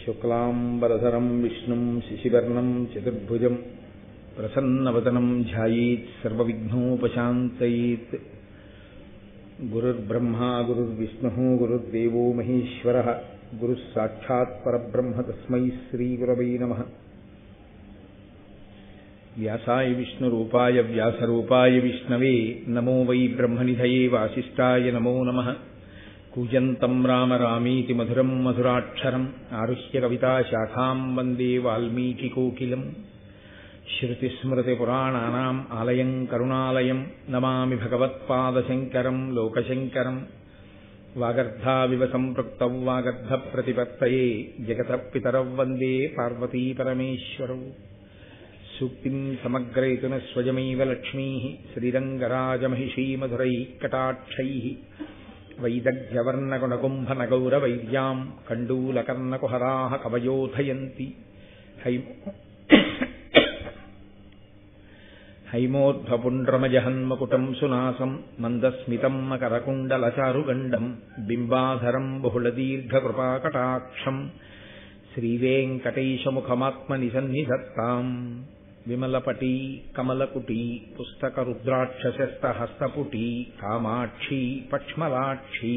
శుక్లాంబరధరం విష్ణుం శశివర్ణం చతుర్భుజం ప్రసన్నవదనం ధ్యాయేత్ సర్వవిఘ్నోపశాంతయేత్. గురుర్బ్రహ్మా గురుర్విష్ణుః గురుర్దేవో మహేశ్వరః గురుః సాక్షాత్ పరబ్రహ్మ తస్మై శ్రీగురవై నమః. వ్యాసాయ విష్ణురూపాయ వ్యాసరూపాయ విష్ణవే నమో వై బ్రహ్మనిధయే వాసిష్ఠాయ నమో నమః. కూజంతం రామ రామీతి మధురం మధురాక్షరం ఆరుహ్య కవితాశాఖాం వందే వాల్మీకికోకిలం. శృతిస్మృతిపురాణానాం ఆలయం కరుణాలయం నమామి భగవత్పాదశంకరం లోకశంకరం. వాగర్ధావివ సంపృక్తౌ వాగర్ధప్రతిపత్తయే జగతః పితరౌ వందే పార్వతీపరమేశ్వరౌ. సూక్తిం సమగ్రయతున స్వయమైవ లక్ష్మీః శ్రీరంగరాజమహిషీమధురైః కటాక్షైః. వైదగ్ధ్యవర్ణగుణకుంభనగౌరవైర్యాం కండూలకర్ణకుహరాः కవయోధయంతి. హైమోర్ధ్వపుండ్రమజహన్మకుటం సునాసం మందస్మితం మకరకుండలచారుగండం బింబాధరం బహుళదీర్ఘకృపాకటాక్షం. శ్రీవేంకటేశముఖమాత్మనిసన్నిధత్తాం. విమలపటీ కమలకుటీ పుస్తకరుద్రాక్షసస్తహస్తపుటీ కామాక్షీ పక్ష్మలాక్షీ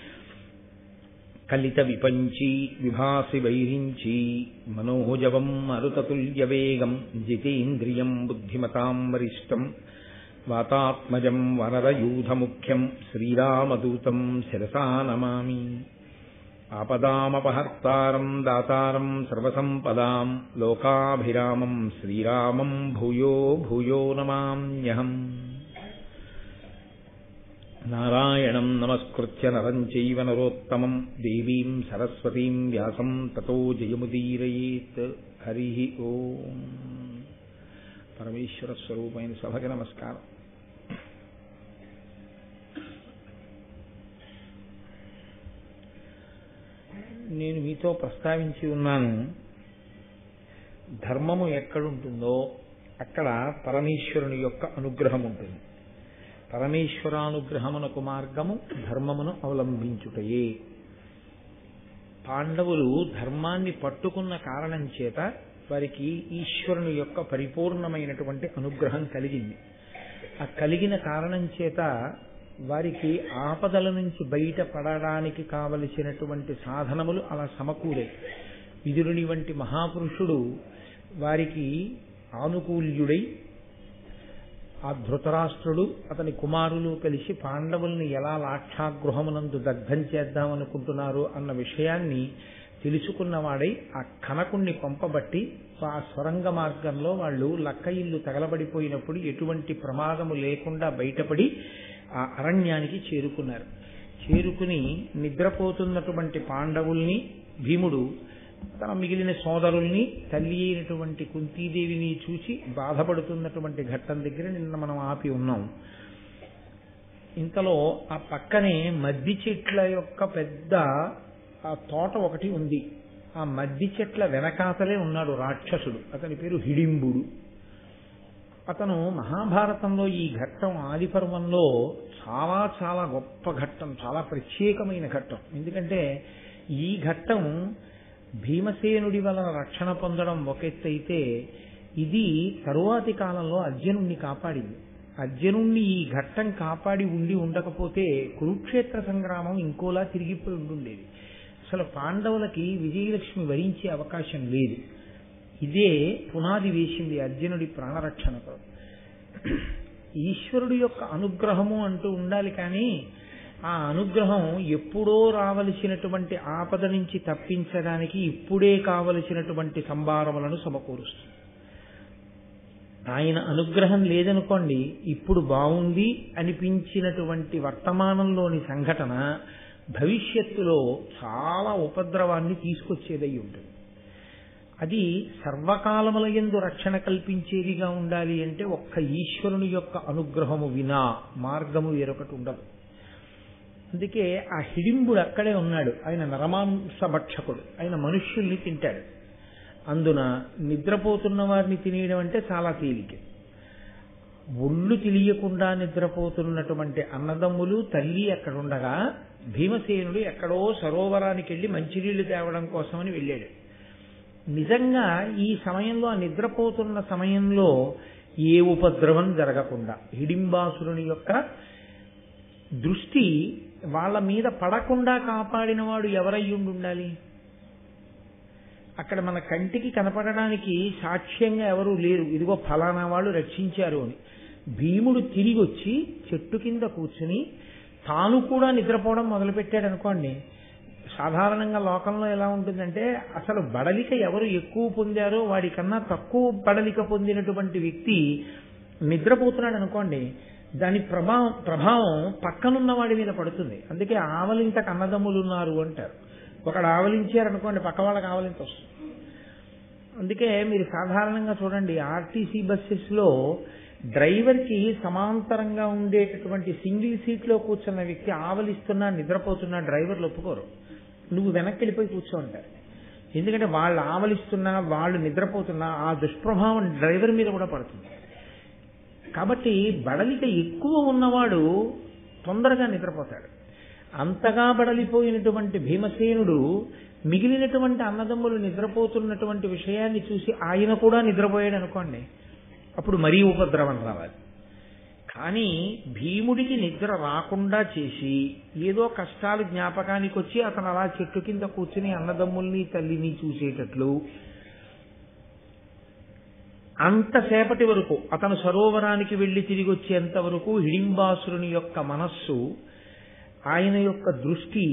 కలిత విపంచీ విభాసి వైరించీ మనోజవం మరుతతుల్యవేగం జితేంద్రియం బుద్ధిమతాం వరిష్టం. వాతాత్మజం వనరయూధముఖ్యం శ్రీరామదూతం శిరసా నమామి. ఆపదామపహర్తారం దాతారం సర్వసంపదాం లోకాభిరామం శ్రీరామం భూయో భూయో నమామ్యహం. నారాయణం నమస్కృత్య నరం చైవ నరోత్తమం దేవీం సరస్వతీం వ్యాసం తతో జయముదీరయేత్. హరి ఓం. పరమేశ్వర స్వరూపమైన సభకి నమస్కారం. నేను మీతో ప్రస్తావించి ఉన్నాను, ధర్మము ఎక్కడుంటుందో అక్కడ పరమేశ్వరుని యొక్క అనుగ్రహం ఉంటుంది. పరమేశ్వరానుగ్రహమునకు మార్గము ధర్మమును అవలంబించుటయే. పాండవులు ధర్మాన్ని పట్టుకున్న కారణం చేత వారికి ఈశ్వరుని యొక్క పరిపూర్ణమైనటువంటి అనుగ్రహం కలిగింది. ఆ కలిగిన కారణం చేత వారికి ఆపదల నుంచి బయటపడడానికి కావలసినటువంటి సాధనములు అలా సమకూరే. విదురుని వంటి మహాపురుషుడు వారికి ఆనుకూల్యుడై ఆ ధృతరాష్ట్రుడు అతని కుమారులు కలిసి పాండవుల్ని ఎలా లాక్షాగృహమునందు దగ్ధం చేద్దామనుకుంటున్నారు అన్న విషయాన్ని తెలుసుకున్నవాడై ఆ కనకుణ్ణి పంపబట్టి ఆ స్వరంగ మార్గంలో వాళ్ళు లక్క ఇల్లు తగలబడిపోయినప్పుడు ఎటువంటి ప్రమాదము లేకుండా బయటపడి ఆ అరణ్యానికి చేరుకున్నారు. చేరుకుని నిద్రపోతున్నటువంటి పాండవుల్ని భీముడు తన మిగిలిన సోదరుల్ని తల్లి అయినటువంటి కుంతీదేవిని చూసి బాధపడుతున్నటువంటి ఘట్టం దగ్గర నిన్న మనం ఆపి ఉన్నాం. ఇంతలో ఆ పక్కనే మద్ది చెట్ల యొక్క పెద్ద ఆ తోట ఒకటి ఉంది. ఆ మద్ది చెట్ల వెనకాతలే ఉన్నాడు రాక్షసుడు. అతని పేరు హిడింబుడు. అతను మహాభారతంలో ఈ ఘట్టం ఆదిపర్వంలో చాలా చాలా గొప్ప ఘట్టం, చాలా ప్రత్యేకమైన ఘట్టం. ఎందుకంటే ఈ ఘట్టం భీమసేనుడి వలన రక్షణ పొందడం ఒక ఎత్తు అయితే, ఇది తరువాతి కాలంలో అర్జునుణ్ణి కాపాడింది. అర్జునుణ్ణి ఈ ఘట్టం కాపాడి ఉండకపోతే కురుక్షేత్ర సంగ్రామం ఇంకోలా తిరిగిపోయి ఉండుండేది. అసలు పాండవులకి విజయలక్ష్మి వరించే అవకాశం లేదు. ఇదే పునాది వేసింది అర్జునుడి ప్రాణరక్షణతో. ఈశ్వరుడి యొక్క అనుగ్రహము అంటూ ఉండాలి, కానీ ఆ అనుగ్రహం ఎప్పుడో రావలసినటువంటి ఆపద నుంచి తప్పించడానికి ఇప్పుడే కావలసినటువంటి సంభారములను సమకూరుస్తుంది. ఆయన అనుగ్రహం లేదనుకోండి, ఇప్పుడు బాగుంది అనిపించినటువంటి వర్తమానంలోని సంఘటన భవిష్యత్తులో చాలా ఉపద్రవాన్ని తీసుకొచ్చేదై ఉంటుంది. అది సర్వకాలముల యందు రక్షణ కల్పించేదిగా ఉండాలి అంటే ఒక్క ఈశ్వరుని యొక్క అనుగ్రహము వినా మార్గము వేరొకటి ఉండదు. అందుకే ఆ హిడింబుడు అక్కడే ఉన్నాడు. ఆయన నరమాంస భక్షకుడు, ఆయన మనుష్యుల్ని తింటాడు. అందున నిద్రపోతున్న వారిని తినేయడం అంటే చాలా తేలిక. ఒళ్ళు తెలియకుండా నిద్రపోతున్నటువంటి అన్నదమ్ములు తల్లి అక్కడుండగా భీమసేనుడు ఎక్కడో సరోవరానికి వెళ్ళి మంచినీళ్లు తేవడం కోసమని వెళ్ళాడు. నిజంగా ఈ సమయంలో, ఆ నిద్రపోతున్న సమయంలో ఏ ఉపద్రవం జరగకుండా హిడింబాసురుని యొక్క దృష్టి వాళ్ళ మీద పడకుండా కాపాడిన వాడు ఎవరయ్యుండి ఉండాలి? అక్కడ మన కంటికి కనపడడానికి సాక్ష్యంగా ఎవరూ లేరు, ఇదిగో ఫలానా వాళ్ళు రక్షించారు అని. భీముడు తిరిగి వచ్చి చెట్టు కింద కూర్చుని తాను కూడా నిద్రపోవడం మొదలుపెట్టాడు అనుకోండి. సాధారణంగా లోకంలో ఎలా ఉంటుందంటే, అసలు బడలిక ఎవరు ఎక్కువ పొందారో వాడికన్నా తక్కువ బడలిక పొందినటువంటి వ్యక్తి నిద్రపోతున్నాడు అనుకోండి, దాని ప్రభావం పక్కనున్న వాడి మీద పడుతుంది. అందుకే ఆవలింత కన్నదమ్ములు ఉన్నారు అంటారు. ఒకడు ఆవలించారనుకోండి, పక్క వాళ్ళకి ఆవలింత వస్తుంది. అందుకే మీరు సాధారణంగా చూడండి, ఆర్టీసీ బస్సెస్లో డ్రైవర్కి సమాంతరంగా ఉండేటటువంటి సింగిల్ సీట్లో కూర్చున్న వ్యక్తి ఆవలిస్తున్నా నిద్రపోతున్నా డ్రైవర్లు ఒప్పుకోరు. నువ్వు వెనక్కి వెళ్ళిపోయి కూర్చో అంటారు. ఎందుకంటే వాళ్ళు ఆవలిస్తున్నా, వాళ్ళు నిద్రపోతున్నా ఆ దుష్ప్రభావం డ్రైవర్ మీద కూడా పడుతుంది. కాబట్టి బడలిక ఎక్కువ ఉన్నవాడు తొందరగా నిద్రపోతాడు. అంతగా బడలిపోయినటువంటి భీమసేనుడు మిగిలినటువంటి అన్నదమ్ములు నిద్రపోతున్నటువంటి విషయాన్ని చూసి ఆయన కూడా నిద్రపోయాడు అనుకోండి, అప్పుడు మరీ ఉపద్రవం రావాలి. కానీ భీముడికి నిద్ర రాకుండా చేసి ఏదో కష్టాలు జ్ఞాపకానికి వచ్చి అతను అలా చెట్టు కింద కూర్చుని అన్నదమ్ముల్ని తల్లిని చూసేటట్లు అంతసేపటి వరకు, అతను సరోవరానికి వెళ్లి తిరిగి వచ్చేంత వరకు హిడింబాసురుని యొక్క మనస్సు, ఆయన యొక్క దృష్టి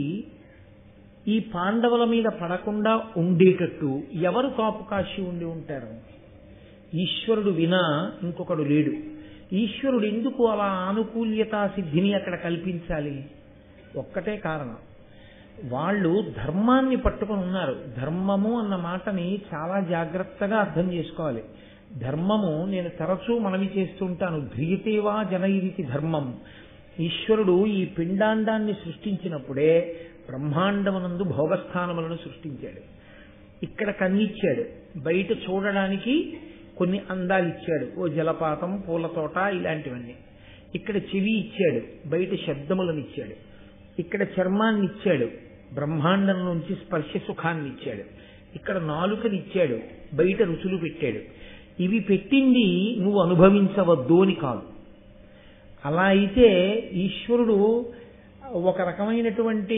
ఈ పాండవుల మీద పడకుండా ఉండేటట్టు ఎవరు కాపు కాశి ఉండి ఉంటారు? ఈశ్వరుడు వినా ఇంకొకడు లేడు. ఈశ్వరుడు ఎందుకు అలా ఆనుకూల్యతా సిద్ధిని అక్కడ కల్పించాలి? ఒక్కటే కారణం, వాళ్ళు ధర్మాన్ని పట్టుకొని ఉన్నారు. ధర్మము అన్న మాటని చాలా జాగ్రత్తగా అర్థం చేసుకోవాలి. ధర్మము, నేను తరచూ మనవి చేస్తుంటాను, ధ్రియతేవా జనయితి ధర్మం. ఈశ్వరుడు ఈ పిండాండాన్ని సృష్టించినప్పుడే బ్రహ్మాండమునందు భోగస్థానములను సృష్టించాడు. ఇక్కడ కన్నిచ్చాడు, బయట చూడడానికి కొన్ని అందాలు ఇచ్చాడు, ఓ జలపాతం, పూల తోట, ఇలాంటివన్నీ. ఇక్కడ చెవి ఇచ్చాడు, బయట శబ్దములను ఇచ్చాడు. ఇక్కడ చర్మాన్ని ఇచ్చాడు, బ్రహ్మాండం నుంచి స్పర్శ సుఖాన్ని ఇచ్చాడు. ఇక్కడ నాలుకని ఇచ్చాడు, బయట రుచులు పెట్టాడు. ఇవి పెట్టింది నువ్వు అనుభవించవద్దు అని కాదు. అలా అయితే ఈశ్వరుడు ఒక రకమైనటువంటి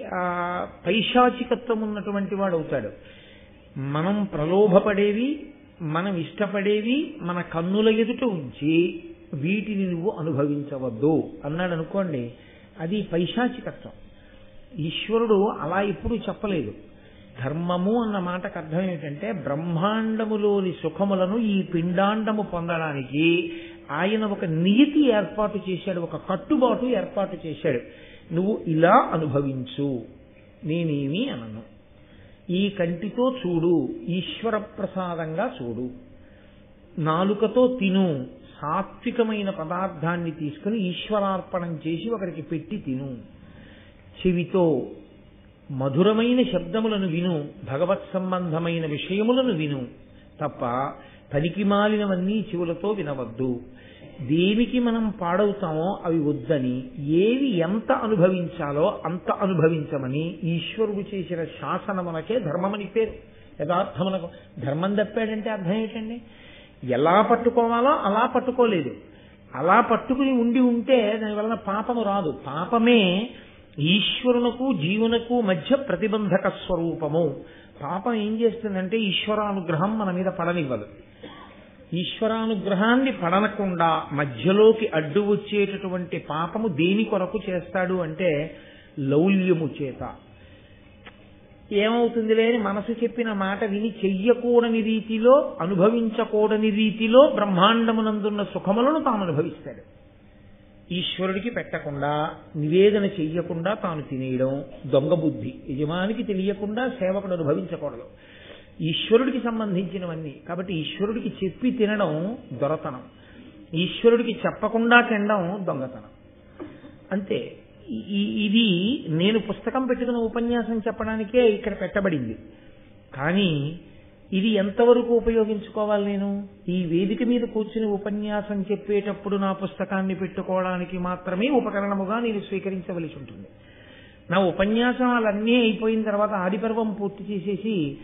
పైశాచికత్వం ఉన్నటువంటి వాడు అవుతాడు. మనం ప్రలోభపడేవి, మనం ఇష్టపడేవి మన కన్నుల ఎదుట ఉంచి వీటిని నువ్వు అనుభవించవద్దు అన్నాడు అనుకోండి, అది పైశాచికత్వం. ఈశ్వరుడు అలా ఎప్పుడూ చెప్పలేదు. ధర్మము అన్న మాటకు అర్థం ఏమిటంటే, బ్రహ్మాండములోని సుఖములను ఈ పిండాండము పొందడానికి ఆయన ఒక నియతి ఏర్పాటు చేశాడు, ఒక కట్టుబాటు ఏర్పాటు చేశాడు. నువ్వు ఇలా అనుభవించు, నేనేమీ అనను. ఈ కంటితో చూడు, ఈశ్వర ప్రసాదంగా చూడు. నాలుకతో తిను, సాత్వికమైన పదార్థాన్ని తీసుకుని ఈశ్వరార్పణం చేసి ఒకరికి పెట్టి తిను. చెవితో మధురమైన శబ్దములను విను, భగవత్ సంబంధమైన విషయములను విను తప్ప పనికి మాలినవన్నీ చెవులతో వినవద్దు. దేనికి మనం పాడవుతామో అవి వద్దని, ఏవి ఎంత అనుభవించాలో అంత అనుభవించమని ఈశ్వరుడు చేసిన శాసనమునకే ధర్మమని పేరు. యథార్థమునకు ధర్మం తప్పాడంటే అర్థం ఏంటండి? ఎలా పట్టుకోవాలో అలా పట్టుకోలేదు. అలా పట్టుకుని ఉండి ఉంటే దానివలన పాపము రాదు. పాపమే ఈశ్వరునకు జీవునకు మధ్య ప్రతిబంధక స్వరూపము. పాపం ఏం చేస్తుందంటే ఈశ్వరానుగ్రహం మన మీద పడనివ్వదు. ఈశ్వరానుగ్రహాన్ని పడనకుండా మధ్యలోకి అడ్డు వచ్చేటటువంటి పాపము దేని కొరకు చేస్తాడు అంటే లౌల్యము చేత. ఏమవుతుందిలే అని మనసు చెప్పిన మాట విని చెయ్యకూడని రీతిలో, అనుభవించకూడని రీతిలో బ్రహ్మాండమునందున్న సుఖములను తాను అనుభవిస్తాడు. ఈశ్వరుడికి పెట్టకుండా, నివేదన చెయ్యకుండా తాను తినేయడం దొంగ బుద్ధి. యజమానికి తెలియకుండా సేవకుడు అనుభవించకూడదు. ఈశ్వరుడికి సంబంధించినవన్నీ. కాబట్టి ఈశ్వరుడికి చెప్పి తినడం దొరతనం, ఈశ్వరుడికి చెప్పకుండా తినడం దొంగతనం. అంతే. ఇది నేను పుస్తకం పెట్టుకున్న ఉపన్యాసం చెప్పడానికే ఇక్కడ పెట్టబడింది. కానీ ఇది ఎంతవరకు ఉపయోగించుకోవాలి? నేను ఈ వేదిక మీద కూర్చుని ఉపన్యాసం చెప్పేటప్పుడు నా పుస్తకాన్ని పెట్టుకోవడానికి మాత్రమే ఉపకరణముగా నేను స్వీకరించవలసి ఉంటుంది. నా ఉపన్యాసాలన్నీ అయిపోయిన తర్వాత ఆదిపర్వం పూర్తి చేసేసి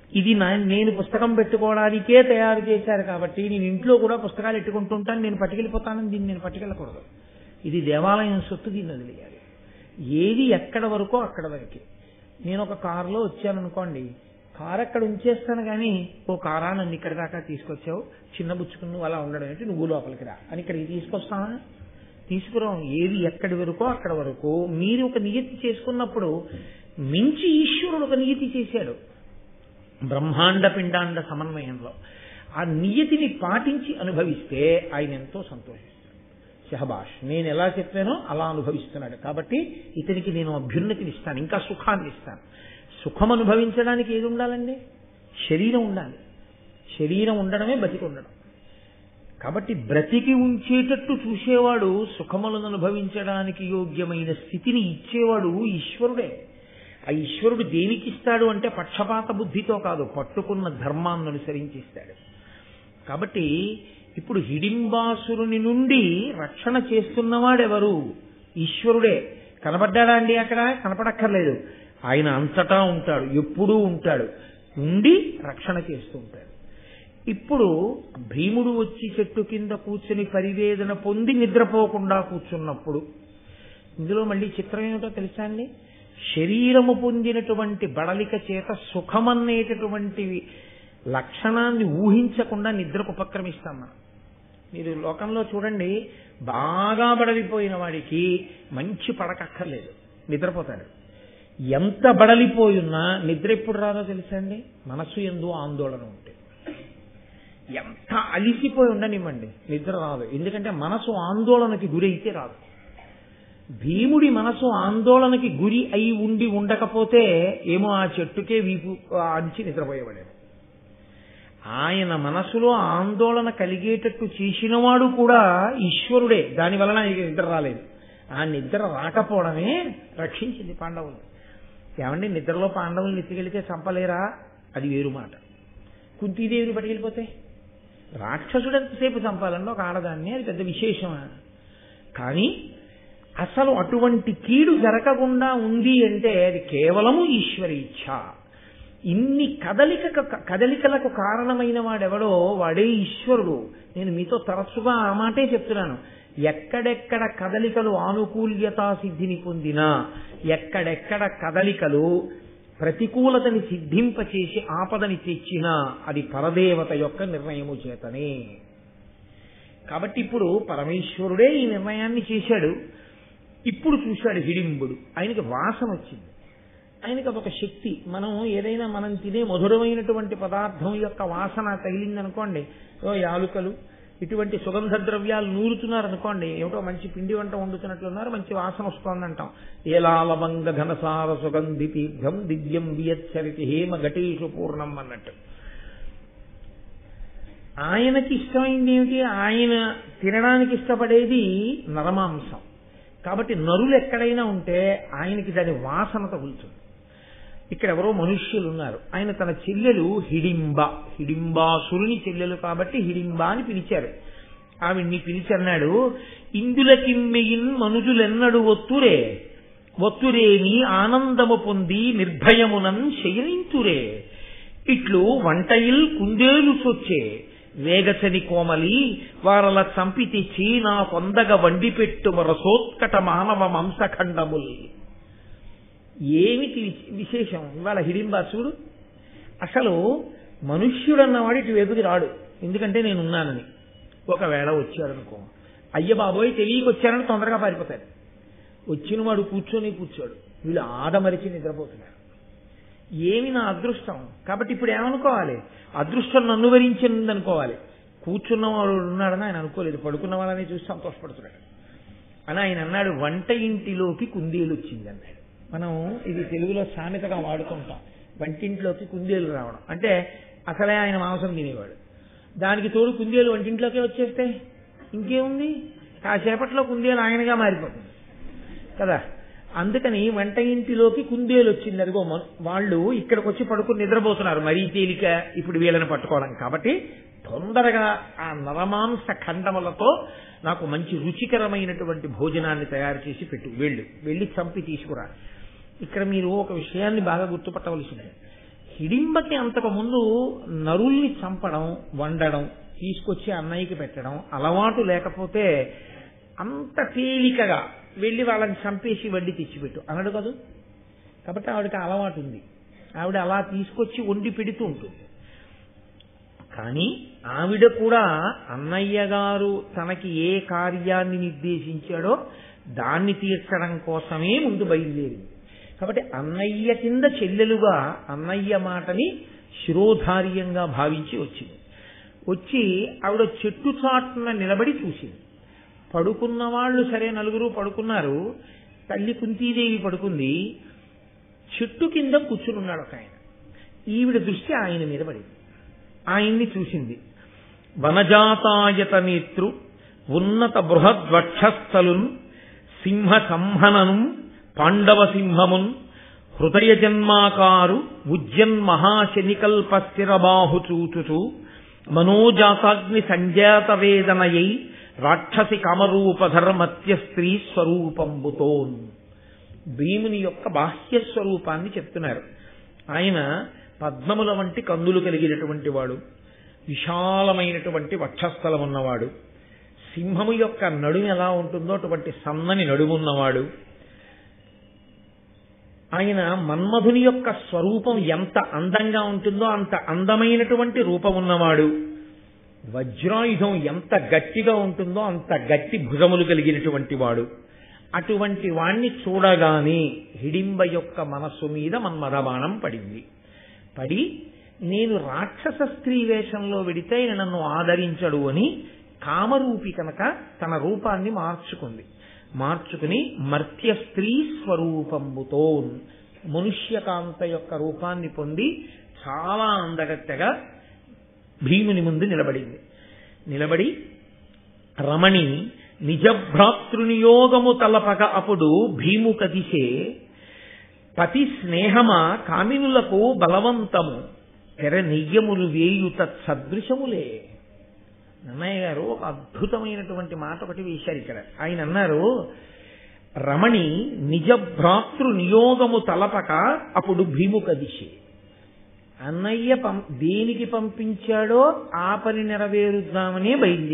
ఇది నేను పుస్తకం పెట్టుకోవడానికే తయారు చేశారు కాబట్టి నేను ఇంట్లో కూడా పుస్తకాలు ఎట్టుకుంటుంటాను, నేను పట్టుకెళ్ళిపోతానని దీన్ని నేను పట్టుకెళ్ళకూడదు. ఇది దేవాలయం సొత్తు, దీన్ని వదిలేయాలి. ఏది ఎక్కడ వరకో అక్కడ వరకే. నేను ఒక కారులో వచ్చాననుకోండి, కారు అక్కడ ఉంచేస్తాను కానీ ఓ కారా నన్ను ఇక్కడి దాకా తీసుకొచ్చావు, చిన్న బుచ్చుకుని నువ్వు అలా ఉండడం ఏంటి, నువ్వు లోపలికి రా అని ఇక్కడికి తీసుకొస్తావా? తీసుకురాం. ఏది ఎక్కడి వరకో అక్కడ వరకు మీరు ఒక నియతి చేసుకున్నప్పుడు మించి ఈశ్వరుడు ఒక నియతి చేశాడు బ్రహ్మాండ పిండాండ సమన్వయంలో. ఆ నియతిని పాటించి అనుభవిస్తే ఆయన ఎంతో సంతోషిస్తాడు. షహబాష్, నేను ఎలా చెప్పానో అలా అనుభవిస్తున్నాడు కాబట్టి ఇతనికి నేను అభ్యున్నతిని ఇస్తాను, ఇంకా సుఖాన్ని ఇస్తాను. సుఖం అనుభవించడానికి ఏది ఉండాలండి? శరీరం ఉండాలి. శరీరం ఉండడమే బతికి ఉండడం. కాబట్టి బ్రతికి ఉంచేటట్టు చూసేవాడు, సుఖములను అనుభవించడానికి యోగ్యమైన స్థితిని ఇచ్చేవాడు ఈశ్వరుడే. ఆ ఈశ్వరుడు దేనికి ఇస్తాడు అంటే పక్షపాత బుద్ధితో కాదు, పట్టుకున్న ధర్మాన్ని అనుసరించి ఇస్తాడు. కాబట్టి ఇప్పుడు హిడింబాసురుని నుండి రక్షణ చేస్తున్నవాడెవరు? ఈశ్వరుడే. కనబడ్డాడా అండి? అక్కడ కనపడక్కర్లేదు. ఆయన అంతటా ఉంటాడు, ఎప్పుడూ ఉంటాడు, ఉండి రక్షణ చేస్తూ ఉంటాడు. ఇప్పుడు భీముడు వచ్చి చెట్టు కింద కూర్చుని పరివేదన పొంది నిద్రపోకుండా కూర్చున్నప్పుడు, ఇందులో మళ్ళీ చిత్రం ఏమిటో తెలుసా అండి? శరీరము పొందినటువంటి బడలిక చేత సుఖమనేటటువంటి లక్షణాన్ని ఊహించకుండా నిద్రకు ఉపక్రమిస్తాం మనం. మీరు లోకంలో చూడండి, బాగా బడలిపోయిన వాడికి మంచి పడకక్కర్లేదు, నిద్రపోతాడు. ఎంత బడలిపోయినా నిద్ర ఎప్పుడు రాదో తెలుసా అండి? మనసు యందు ఆందోళన ఉంటే. ఎంత అలిసిపోయి ఉండనివ్వండి, నిద్ర రాదు. ఎందుకంటే మనసు ఆందోళనకి గురి అయితే రాదు. భీముడి మనసు ఆందోళనకి గురి అయి ఉండి ఉండకపోతే ఏమో ఆ చెట్టుకే వీపు అంచి నిద్రపోయేవాడేమో. ఆయన మనసులో ఆందోళన కలిగేటట్టు చేసినవాడు కూడా ఈశ్వరుడే. దానివలన ఆయనకి నిద్ర రాలేదు. ఆ నిద్ర రాకపోవడమే రక్షించింది పాండవులు. ఏమండి, నిద్రలో పాండవులు ఎత్తుకెళ్తే చంపలేరా? అది వేరు మాట. కుంతీదేవిని పట్టుకెళ్ళిపోతే రాక్షసుడు ఎంతసేపు చంపాలన్నా ఒక ఆడదాన్ని, అది పెద్ద విశేషమా? కానీ అసలు అటువంటి కీడు జరగకుండా ఉంది అంటే అది కేవలము ఈశ్వర ఇచ్ఛ. ఇన్ని కదలికలకు కారణమైన వాడెవడో వాడే ఈశ్వరుడు. నేను మీతో తరచుగా ఆ మాటే చెప్తున్నాను. ఎక్కడెక్కడ కదలికలు ఆనుకూల్యతా సిద్ధిని పొందినా, ఎక్కడెక్కడ కదలికలు ప్రతికూలతని సిద్ధింపచేసి ఆపదని తెచ్చినా అది పరదేవత యొక్క నిర్ణయము చేతనే. కాబట్టి ఇప్పుడు పరమేశ్వరుడే ఈ నిర్ణయాన్ని చేశాడు. ఇప్పుడు చూశాడు హిడింబుడు, ఆయనకి వాసన వచ్చింది. ఆయనకి అదొక శక్తి. మనం ఏదైనా మనం తినే మధురమైనటువంటి పదార్థం యొక్క వాసన తగిలిందనుకోండి, యాలుకలు ఇటువంటి సుగంధ ద్రవ్యాలు నూరుతున్నారనుకోండి, ఏమిటో మంచి పిండి వంట వండుతున్నట్లున్నారు, మంచి వాసన వస్తోందంటాం. ఏలాలవంగ ఘనసార సుగంధి తీర్థం దివ్యం వియచ్చరితి హేమ ఘటేషు పూర్ణం అన్నట్టు. ఆయనకి ఇష్టమైంది ఏమిటి? ఆయన తినడానికి ఇష్టపడేది నరమాంసం. కాబట్టి నరులు ఎక్కడైనా ఉంటే ఆయనకి దాని వాసన తగులుతుంది. ఇక్కడ ఎవరో మనుష్యులు ఉన్నారు. ఆయన తన చెల్లెలు హిడింబాసురుని చెల్లెలు కాబట్టి హిడింబా అని పిలిచారు. ఆవిడ్ని పిలిచన్నాడు, ఇందులకిమ్మెయిన్ మనుజులెన్నడు ఒత్తురేని ఆనందము పొంది నిర్భయమునన్ శయనింతురే ఇట్లు వంటయిల్ కుందేలు సొచ్చే వేగచని కోమలి వారల చంపి తెచ్చి నా పొందగ వండిపెట్టు రసోత్కట మానవ మాంసఖండముల్. ఏమిటి విశేషం ఇవాళ హిడింబాసుడు? అసలు మనుష్యుడన్నవాడు ఇటు వైపుకి రాడు, ఎందుకంటే నేనున్నానని. ఒకవేళ వచ్చాడనుకో, అయ్య బాబోయ్ తెలియకొచ్చారని తొందరగా పారిపోతాడు. వచ్చిన వాడు కూర్చోడు, వీళ్ళు ఆదమరిచి నిద్రపోతున్నారు. ఏమి నా అదృష్టం. కాబట్టి ఇప్పుడు ఏమనుకోవాలి? అదృష్టం నన్ను వరించింది అనుకోవాలి. కూర్చున్నవాడు ఉన్నాడని ఆయన అనుకోలేదు, పడుకున్న వాళ్ళని చూసి సంతోషపడుతున్నాడు అని ఆయన అన్నాడు. వంట ఇంటిలోకి కుందేలు వచ్చింది అన్నాడు. మనం ఇది తెలుగులో సామెతగా వాడుతుంటాం, వంటింట్లోకి కుందేలు రావడం అంటే అసలే ఆయన మాంసం తినేవాడు. దానికి తోడు కుందేలు వంటింట్లోకే వచ్చేస్తే ఇంకేముంది? కాసేపట్లో కుందేలు ఆయనగా మారిపోతుంది కదా. అందుకని వంట ఇంటిలోకి కుందేలు వచ్చింది. అదిగో వాళ్ళు ఇక్కడికి వచ్చి పడుకుని నిద్రపోతున్నారు, మరీ తేలిక ఇప్పుడు వీళ్ళని పట్టుకోవడం. కాబట్టి తొందరగా ఆ నరమాంస ఖండములతో నాకు మంచి రుచికరమైనటువంటి భోజనాన్ని తయారు చేసి పెట్టు, వెళ్ళి చంపి తీసుకురా. ఇక్కడ మీరు ఒక విషయాన్ని బాగా గుర్తుపట్టవలసింది. హిడింబకి అంతకు ముందు నరుల్ని చంపడం, వండడం, తీసుకొచ్చి అన్నయ్యకి పెట్టడం అలవాటు లేకపోతే అంత తేలికగా వెళ్ళి వాళ్ళని చంపేసి వడ్డీ తెచ్చిపెట్టు అనడు కదూ. కాబట్టి ఆవిడకి అలవాటు ఉంది, ఆవిడ అలా తీసుకొచ్చి వండి పెడుతూ ఉంటుంది. కానీ ఆవిడ కూడా అన్నయ్య గారు తనకి ఏ కార్యాన్ని నిర్దేశించాడో దాన్ని తీర్చడం కోసమే ముందు బయలుదేరింది. కాబట్టి అన్నయ్య కింద చెల్లెలుగా అన్నయ్య మాటని శిరోధార్యంగా భావించి వచ్చింది. వచ్చి ఆవిడ చెట్టు చాటున నిలబడి చూసింది. పడుకున్న వాళ్ళు సరే నలుగురు పడుకున్నారు. తల్లి కుంతీదేవి పడుకుంది. చెట్టు కింద కూర్చునున్నాడు ఒక ఆయన. ఈవిడ దృష్టి ఆయన మీద పడింది. ఆయన్ని చూసింది. వనజాతాయత నేత్రు ఉన్నత బృహద్వక్షస్థలున్ సింహ సంహనను పాండవ సింహమున్ హృదయ జన్మాకారు ఉజ్జన్మహాశనికల్ప స్థిరబాహు చూచుచు మనోజాతాగ్ని సంజాత వేదనయై రాక్షసి కామరూపధర్మత్య స్త్రీ స్వరూపంబుతోన్. భీముని యొక్క బాహ్య స్వరూపాన్ని చెప్తున్నారు. ఆయన పద్మముల వంటి కందులు కలిగినటువంటి వాడు, విశాలమైనటువంటి వక్షస్థలం ఉన్నవాడు, సింహము యొక్క నడుము ఎలా ఉంటుందో అటువంటి సన్నని నడుమున్నవాడు. ఆయన మన్మధుని యొక్క స్వరూపం ఎంత అందంగా ఉంటుందో అంత అందమైనటువంటి రూపం ఉన్నవాడు. వజ్రాయుధం ఎంత గట్టిగా ఉంటుందో అంత గట్టి భుజములు కలిగినటువంటి వాడు. అటువంటి వాణ్ణి చూడగానే హిడింబ యొక్క మనస్సు మీద మన్మథబాణం పడింది. పడి నేను రాక్షస స్త్రీ వేషంలో వెడితే ఆయన నన్ను ఆదరించడు అని కామరూపి కనుక తన రూపాన్ని మార్చుకుని మర్త్య స్త్రీ స్వరూపంబుతో మనుష్యకాంత యొక్క రూపాన్ని పొంది చాలా అందగత్తెగా భీముని ముందు నిలబడి రమణి నిజభ్రాతృనియోగము తలపక అప్పుడు భీము కదిసే పతి స్నేహమా కామినులకు బలవంతము తెర నెయ్యములు వేయు తత్సదృశములే. అన్నయ్య గారు ఒక అద్భుతమైనటువంటి మాట ఒకటి వేశారు ఇక్కడ. ఆయన అన్నారు, రమణి నిజ భ్రాతృ నియోగము తలపక అప్పుడు భీము కదిసే. అన్నయ్య దేనికి పంపించాడో ఆ పని నెరవేరుద్దామనే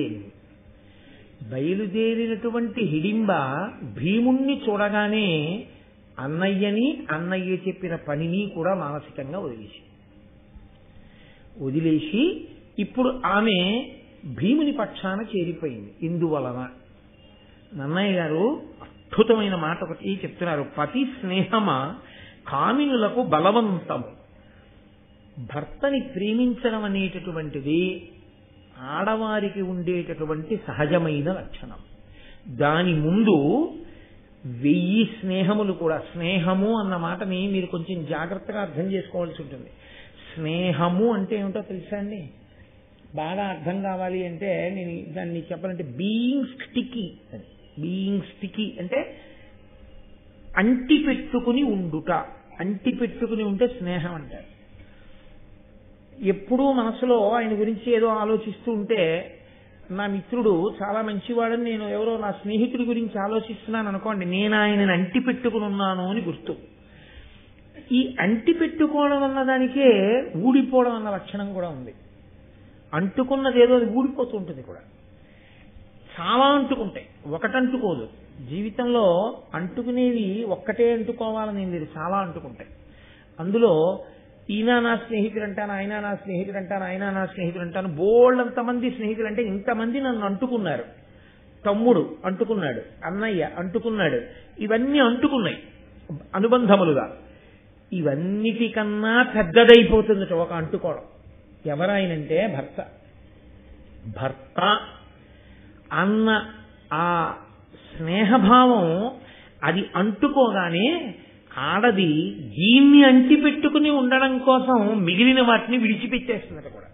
బయలుదేరినటువంటి హిడింబ భీముణ్ణి చూడగానే అన్నయ్య చెప్పిన పనిని కూడా మానసికంగా వదిలేసి ఇప్పుడు ఆమె భీముని పక్షాన చేరిపోయింది. ఇందువలన నన్నయ్య గారు అద్భుతమైన మాట ఒకటి చెప్తున్నారు. పతి స్నేహమా కామినులకు బలవంతము. భర్తని ప్రేమించడం అనేటటువంటిది ఆడవారికి ఉండేటటువంటి సహజమైన లక్షణం. దాని ముందు 1000 స్నేహములు కూడా. స్నేహము అన్న మాటని మీరు కొంచెం జాగ్రత్తగా అర్థం చేసుకోవాల్సి ఉంటుంది. స్నేహము అంటే ఏమిటో తెలుసా అండి? బాగా అర్థం కావాలి అంటే నేను దాన్ని చెప్పాలంటే బీయింగ్ స్టికీ అంటే అంటిపెట్టుకుని ఉండుట. అంటిపెట్టుకుని ఉంటే స్నేహం అంటారు. ఎప్పుడూ మనసులో ఆయన గురించి ఏదో ఆలోచిస్తూ ఉంటే, నా మిత్రుడు చాలా మంచివాడని నేను ఎవరో నా స్నేహితుడి గురించి ఆలోచిస్తున్నాను అనుకోండి, నేను ఆయనని అంటిపెట్టుకుని ఉన్నాను అని గుర్తు. ఈ అంటిపెట్టుకోవడం అన్న దానికే ఊడిపోవడం అన్న లక్షణం కూడా ఉంది. అంటుకున్నది ఏదో అది ఊడిపోతూ ఉంటుంది కూడా. చాలా అంటుకుంటాయి, ఒకటంటుకోదు. జీవితంలో అంటుకునేవి ఒక్కటే అంటుకోవాలని లేదు, చాలా అంటుకుంటాయి. అందులో ఈయన నా స్నేహితుడు అంటాను, ఆయన నా స్నేహితుడు అంటాను, ఆయన నా స్నేహితుడు అంటాను. బోళ్ళంతమంది స్నేహితులు అంటే ఇంతమంది నన్ను అంటుకున్నారు. తమ్ముడు అంటుకున్నాడు, అన్నయ్య అంటుకున్నాడు, ఇవన్నీ అంటుకున్నాయి అనుబంధములుగా. ఇవన్నిటికన్నా పెద్దదైపోతుంది ఒక అంటుకోవడం. ఎవరాయనంటే భర్త అన్న ఆ స్నేహభావం అది అంటుకోగానే ఆడది దీన్ని అంటిపెట్టుకుని ఉండడం కోసం మిగిలిన వాటిని విడిచిపెట్టేస్తున్నట్టు కూడా.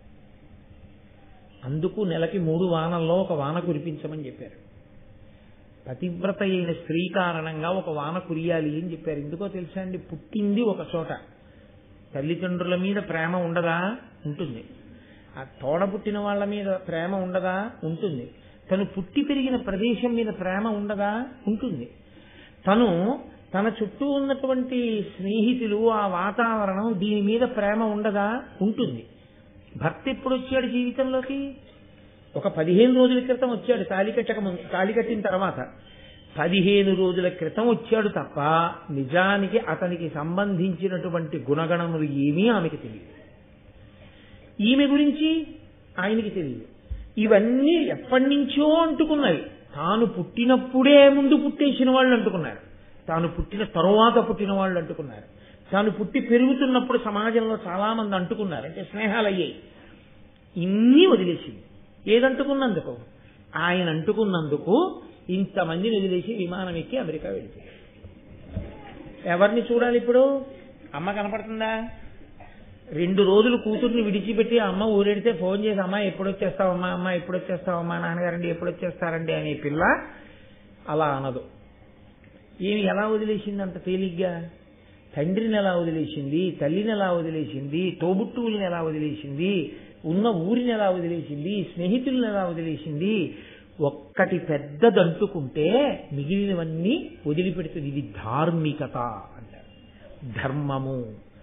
అందుకు నెలకి 3 వానల్లో ఒక వాన కురిపించమని చెప్పారు. పతివ్రత అయిన స్త్రీ కారణంగా ఒక వాన కురియాలి అని చెప్పారు. ఎందుకో తెలుసా అండి? పుట్టింది ఒక చోట, తల్లిదండ్రుల మీద ప్రేమ ఉండదా? ఉంటుంది. ఆ తోడ పుట్టిన వాళ్ళ మీద ప్రేమ ఉండదా? ఉంటుంది. తను పుట్టి పెరిగిన ప్రదేశం మీద ప్రేమ ఉండదా? ఉంటుంది. తను తన చుట్టూ ఉన్నటువంటి స్నేహితులు, ఆ వాతావరణం, దీని మీద ప్రేమ ఉండదా? ఉంటుంది. భర్త ఎప్పుడు వచ్చాడు జీవితంలోకి? ఒక 15 రోజుల క్రితం వచ్చాడు. తాళి కట్టిన తర్వాత 15 రోజుల క్రితం వచ్చాడు తప్ప నిజానికి అతనికి సంబంధించినటువంటి గుణగణములు ఏమీ ఆమెకి తెలియదు. ఈమె గురించి ఆయనకి తెలియదు. ఇవన్నీ ఎప్పటి నుంచో అంటుకున్నవి. తాను పుట్టినప్పుడే ముందు పుట్టేసిన వాళ్ళు అంటుకున్నారు, తాను పుట్టిన తరువాత పుట్టిన వాళ్ళు అంటుకున్నారు, తాను పుట్టి పెరుగుతున్నప్పుడు సమాజంలో చాలా మంది అంటుకున్నారు. అంటే స్నేహాలు అయ్యాయి. ఇన్ని వదిలేసింది. ఏదంటుకున్నందుకు? ఆయన అంటుకున్నందుకు ఇంతమందిని వదిలేసి విమానం ఎక్కి అమెరికా వెళ్తుంది. ఎవరిని చూడాలి ఇప్పుడు? అమ్మ కనపడుతుందా? 2 రోజులు కూతుర్ని విడిచిపెట్టి అమ్మ ఊరెడితే ఫోన్ చేసి అమ్మ ఎప్పుడు వచ్చేస్తావమ్మా, అమ్మ ఎప్పుడు వచ్చేస్తావమ్మా, నాన్నగారండి ఎప్పుడు వచ్చేస్తారండి అనే పిల్ల అలా అనదు. ఏమి ఎలా వదిలేసింది అంత తేలిగ్గా? తండ్రిని ఎలా వదిలేసింది, తల్లిని ఎలా వదిలేసింది, తోబుట్టువుల్ని ఎలా వదిలేసింది, ఉన్న ఊరిని ఎలా వదిలేసింది, స్నేహితుల్ని ఎలా వదిలేసింది. ఒక్కటి పెద్దదంటుకుంటే మిగిలినవన్నీ వదిలిపెడుతుంది. ఇది ధార్మికత అంటారు, ధర్మము.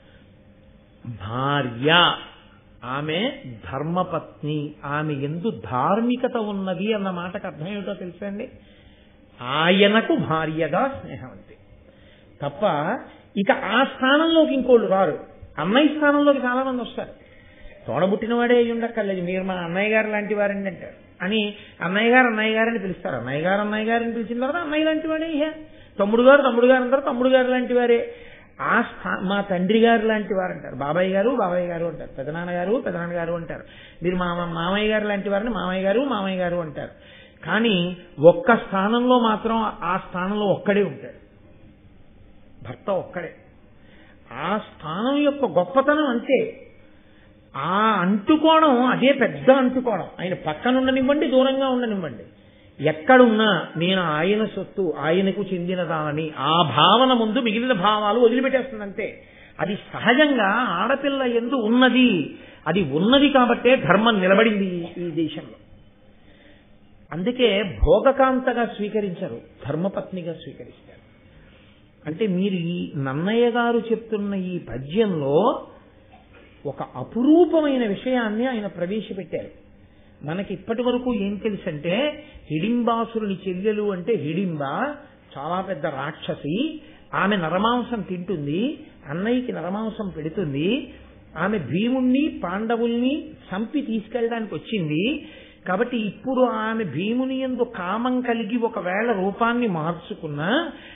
భార్య, ఆమె ధర్మపత్ని, ఆమె యందు ధార్మికత ఉన్నది అన్న మాటకు అర్థం ఏమిటో తెలుసండి? ఆయనకు భార్యగా స్నేహం అంతే తప్ప ఇక ఆ స్థానంలోకి ఇంకోళ్ళు రారు. అన్నయ్య స్థానంలోకి చాలా మంది వస్తారు. తోడబుట్టినవాడే అయి ఉండక్కర్లేదు, మీరు మా అన్నయ్య గారు లాంటి వారండి అంటారు అని అన్నయ్య గారని పిలుస్తారు. అన్నయ్య గారని పిలిచిన తర్వాత అన్నయ్య లాంటి వాడే. తమ్ముడు గారు అంటారు, తమ్ముడు గారు లాంటి వారే. మా తండ్రి గారు లాంటి వారు అంటారు, బాబాయ్ గారు అంటారు, పెదనాన్నగారు అంటారు. మీరు మామయ్య గారు లాంటి వారిని మామయ్య గారు అంటారు. కానీ ఒక్క స్థానంలో మాత్రం ఆ స్థానంలో ఒక్కడే ఉంటాడు, భర్త ఒక్కడే. ఆ స్థానం యొక్క గొప్పతనం అంతే. ఆ అంటుకోవడం అదే పెద్ద అంటుకోవడం. ఆయన పక్కన ఉండనివ్వండి, దూరంగా ఉండనివ్వండి, ఎక్కడున్నా నేను ఆయన సొత్తు, ఆయనకు చెందినదానని ఆ భావన ముందు మిగిలిన భావాలు వదిలిపెట్టేస్తుందంతే. అది సహజంగా ఆడపిల్ల యందు ఉన్నది. అది ఉన్నది కాబట్టే ధర్మం నిలబడింది ఈ దేశంలో. అందుకే భోగకాంతగా స్వీకరించరు, ధర్మపత్నిగా స్వీకరిస్తారు. అంటే మీరు ఈ నన్నయ్య గారు చెప్తున్న ఈ పద్యంలో ఒక అపురూపమైన విషయాన్ని ఆయన ప్రవేశపెట్టారు. మనకి ఇప్పటి వరకు ఏం తెలుసంటే, హిడింబాసురుని చెల్లెలు అంటే హిడింబ చాలా పెద్ద రాక్షసి. ఆమె నరమాంసం తింటుంది, అన్నయ్యకి నరమాంసం పెడుతుంది. ఆమె భీముణ్ణి పాండవుల్ని చంపి తీసుకెళ్ళడానికి వచ్చింది. కాబట్టి ఇప్పుడు ఆమె భీముని యందు కామం కలిగి ఒకవేళ రూపాన్ని మార్చుకున్నా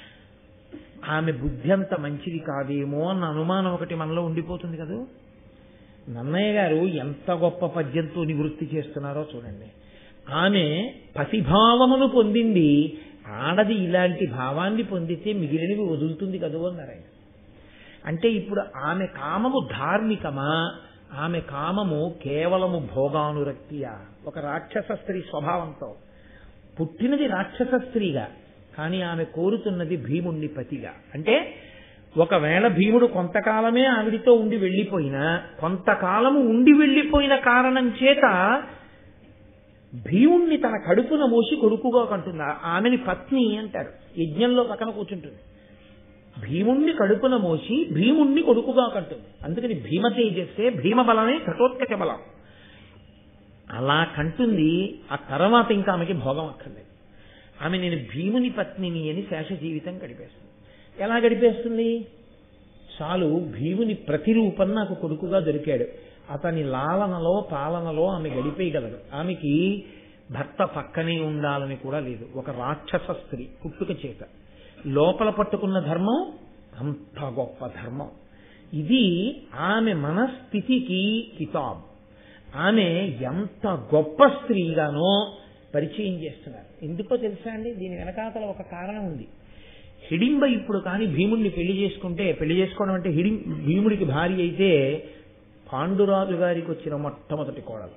ఆమె బుద్ధి అంత మంచిది కాదేమో అన్న అనుమానం ఒకటి మనలో ఉండిపోతుంది కదా. నన్నయ్య గారు ఎంత గొప్ప పద్యంతో నివృత్తి చేస్తున్నారో చూడండి. ఆమె పతిభావమును పొందింది, ఆడది ఇలాంటి భావాన్ని పొందితే మిగిలినవి వదులుతుంది కదూ అన్నారు ఆయన. అంటే ఇప్పుడు ఆమె కామము ధార్మికమా, ఆమె కామము కేవలము భోగానురక్తియా? ఒక రాక్షస స్త్రీ స్వభావంతో పుట్టినది రాక్షస స్త్రీగా, కానీ ఆమె కోరుతున్నది భీముణ్ణి పతిగా. అంటే ఒకవేళ భీముడు కొంతకాలమే ఆవిడితో ఉండి వెళ్లిపోయినా, కొంతకాలము ఉండి వెళ్లిపోయిన కారణం చేత భీముణ్ణి తన కడుపున మోసి కొడుకుగా కంటుంది. ఆమెని పత్ని అంటారు. యజ్ఞంలో పక్కన కూర్చుంటుంది. భీముణ్ణి కడుపున మోసి భీముణ్ణి కొడుకుగా కంటుంది. అందుకని భీమ తేజస్సే భీమబలమే ఘటోత్కచ బలం. అలా కంటుంది. ఆ తర్వాత ఇంకా ఆమెకి భోగం అక్కర్లేదు. ఆమె నేను భీముని పత్నిని అని శేష జీవితం గడిపేస్తుంది. ఎలా గడిపేస్తుంది? చాలు, భీముని ప్రతిరూపం నాకు కొడుకుగా దొరికాడు, అతని లాలనలో పాలనలో ఆమె గడిపేయగలదు. ఆమెకి భర్త పక్కనే ఉండాలని కూడా లేదు. ఒక రాక్షస స్త్రీ పుట్టుక చేత లోపల పట్టుకున్న ధర్మం అంత గొప్ప ధర్మం. ఇది ఆమె మనస్థితికి కితాబ్. ఆమె ఎంత గొప్ప స్త్రీగానో పరిచయం చేస్తున్నారు. ఎందుకో తెలుసా అండి? దీని వెనకాతల ఒక కారణం ఉంది. హిడింబ ఇప్పుడు కానీ భీముడిని పెళ్లి చేసుకోవడం అంటే భీముడికి భార్య అయితే పాండురాజు గారికి వచ్చిన మొట్టమొదటి కోడలు.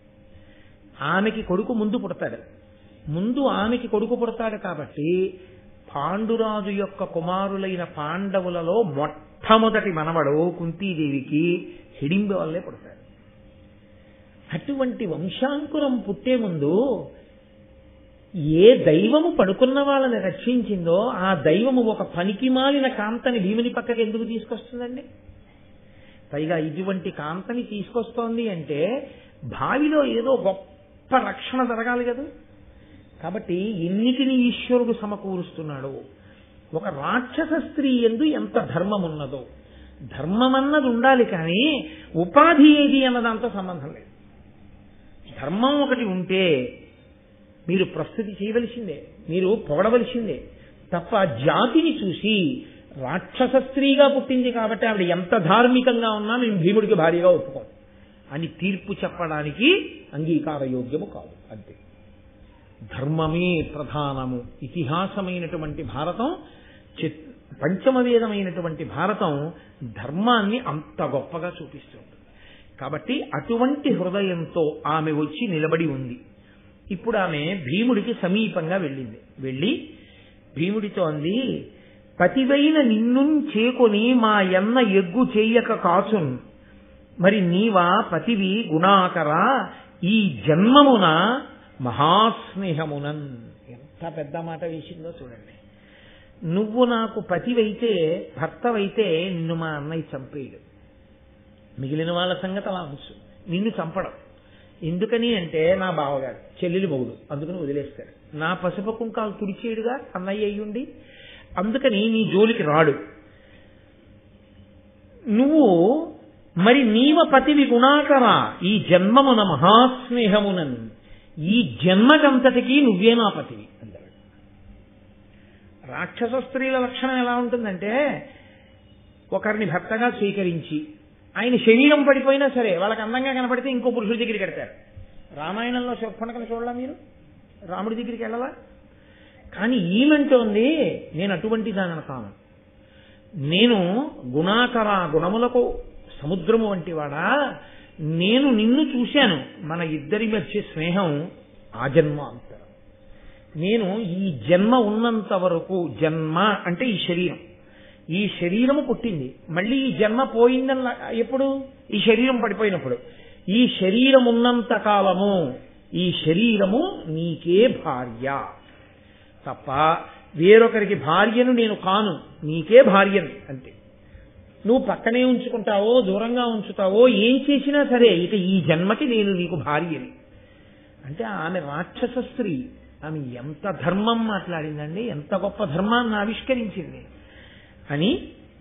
ఆమెకి కొడుకు ముందు పుడతాడు. ఆమెకి కొడుకు పుడతాడు కాబట్టి పాండురాజు యొక్క కుమారులైన పాండవులలో మొట్టమొదటి మనవడు కుంతీదేవికి హిడింబ వల్లే పుడతాడు. అటువంటి వంశాంకురం పుట్టే ముందు ఏ దైవము పడుకున్న వాళ్ళని రక్షించిందో ఆ దైవము ఒక పనికిమాలిన కాంతని భీముని పక్కకి ఎందుకు తీసుకొస్తుందండి? పైగా ఇటువంటి కాంతని తీసుకొస్తోంది అంటే భావిలో ఏదో గొప్ప రక్షణ జరగాలి కదా. కాబట్టి ఎన్నిటిని ఈశ్వరుడు సమకూరుస్తున్నాడు. ఒక రాక్షస స్త్రీ యందు ఎంత ధర్మం ఉన్నదో, ధర్మం అన్నది ఉండాలి కానీ ఉపాధి ఏది అన్నదాంతో సంబంధం లేదు. ధర్మం ఒకటి ఉంటే మీరు ప్రస్తుతి చేయవలసిందే, మీరు పొగడవలసిందే తప్ప జాతిని చూసి రాక్షస స్త్రీగా పుట్టింది కాబట్టి ఆవిడ ఎంత ధార్మికంగా ఉన్నా మేము భీముడికి భార్యగా ఒప్పుకోం అని తీర్పు చెప్పడానికి అంగీకార యోగ్యము కాదు. అంతే. ధర్మమే ప్రధానము. ఇతిహాసమైనటువంటి భారతం, పంచమవేదమైనటువంటి భారతం ధర్మాన్ని అంత గొప్పగా చూపిస్తుంది. కాబట్టి అటువంటి హృదయంతో ఆమె వచ్చి నిలబడి ఉంది. ఇప్పుడు ఆమె భీముడికి సమీపంగా వెళ్ళి భీముడితో అంది, పతివైన నిన్ను చేకొని మా ఎన్న ఎగ్గు చెయ్యక కాచున్, మరి నీవా పతివి గుణాకరా ఈ జన్మమున మహాస్నేహమునన్. ఎంత పెద్ద మాట వేసిందో చూడండి. నువ్వు నాకు పతివైతే, భర్తవైతే నిన్ను మా అన్నయ్య చంపేయడు. మిగిలిన వాళ్ళ సంగతి అలా ఉంచు, నిన్ను చంపడం ఎందుకని అంటే నా బావగారు చెల్లెలి మొగుడు, అందుకని వదిలేస్తాడు. నా పసుపు కుంకాలు తుడిచేయుడుగా అన్నయ్య అయ్యుండి, అందుకని నీ జోలికి రాడు. నువ్వు మరి నీవ పతివి గుణాకరా ఈ జన్మమున మహాస్నేహమునన్, ఈ జన్మకంతటికి నువ్వే నా పతివి అన్నాడు. రాక్షస స్త్రీల లక్షణం ఎలా ఉంటుందంటే ఒకరిని భర్తగా స్వీకరించి ఆయన శరీరం పడిపోయినా సరే వాళ్ళకి అందంగా కనపడితే ఇంకో పురుషుడి దగ్గరికి వెడతారు. రామాయణంలో శుభ్రణకను చూడాల మీరు, రాముడి దగ్గరికి వెళ్ళాలా? కానీ ఈమెంటోంది నేను అటువంటి దానిని కాను, నేను గుణాకర గుణములకు సముద్రము వంటి వాడా, నేను నిన్ను చూశాను, మన ఇద్దరి మధ్య స్నేహం ఆజన్మ అంతరం. నేను ఈ జన్మ ఉన్నంత వరకు, జన్మ అంటే ఈ శరీరము పుట్టింది, మళ్ళీ ఈ జన్మ పోయిందని ఎప్పుడు? ఈ శరీరం పడిపోయినప్పుడు. ఈ శరీరం ఉన్నంత కాలము ఈ శరీరము నీకే భార్య తప్ప వేరొకరికి భార్యను నేను కాను, నీకే భార్యను అంతే. నువ్వు పక్కనే ఉంచుకుంటావో దూరంగా ఉంచుతావో ఏం చేసినా సరే ఇక ఈ జన్మకి నేను నీకు భార్యని అంటే ఆమె రాక్షస స్త్రీ. ఆమె ఎంత ధర్మం మాట్లాడిందండి, ఎంత గొప్ప ధర్మాన్ని ఆవిష్కరించింది అని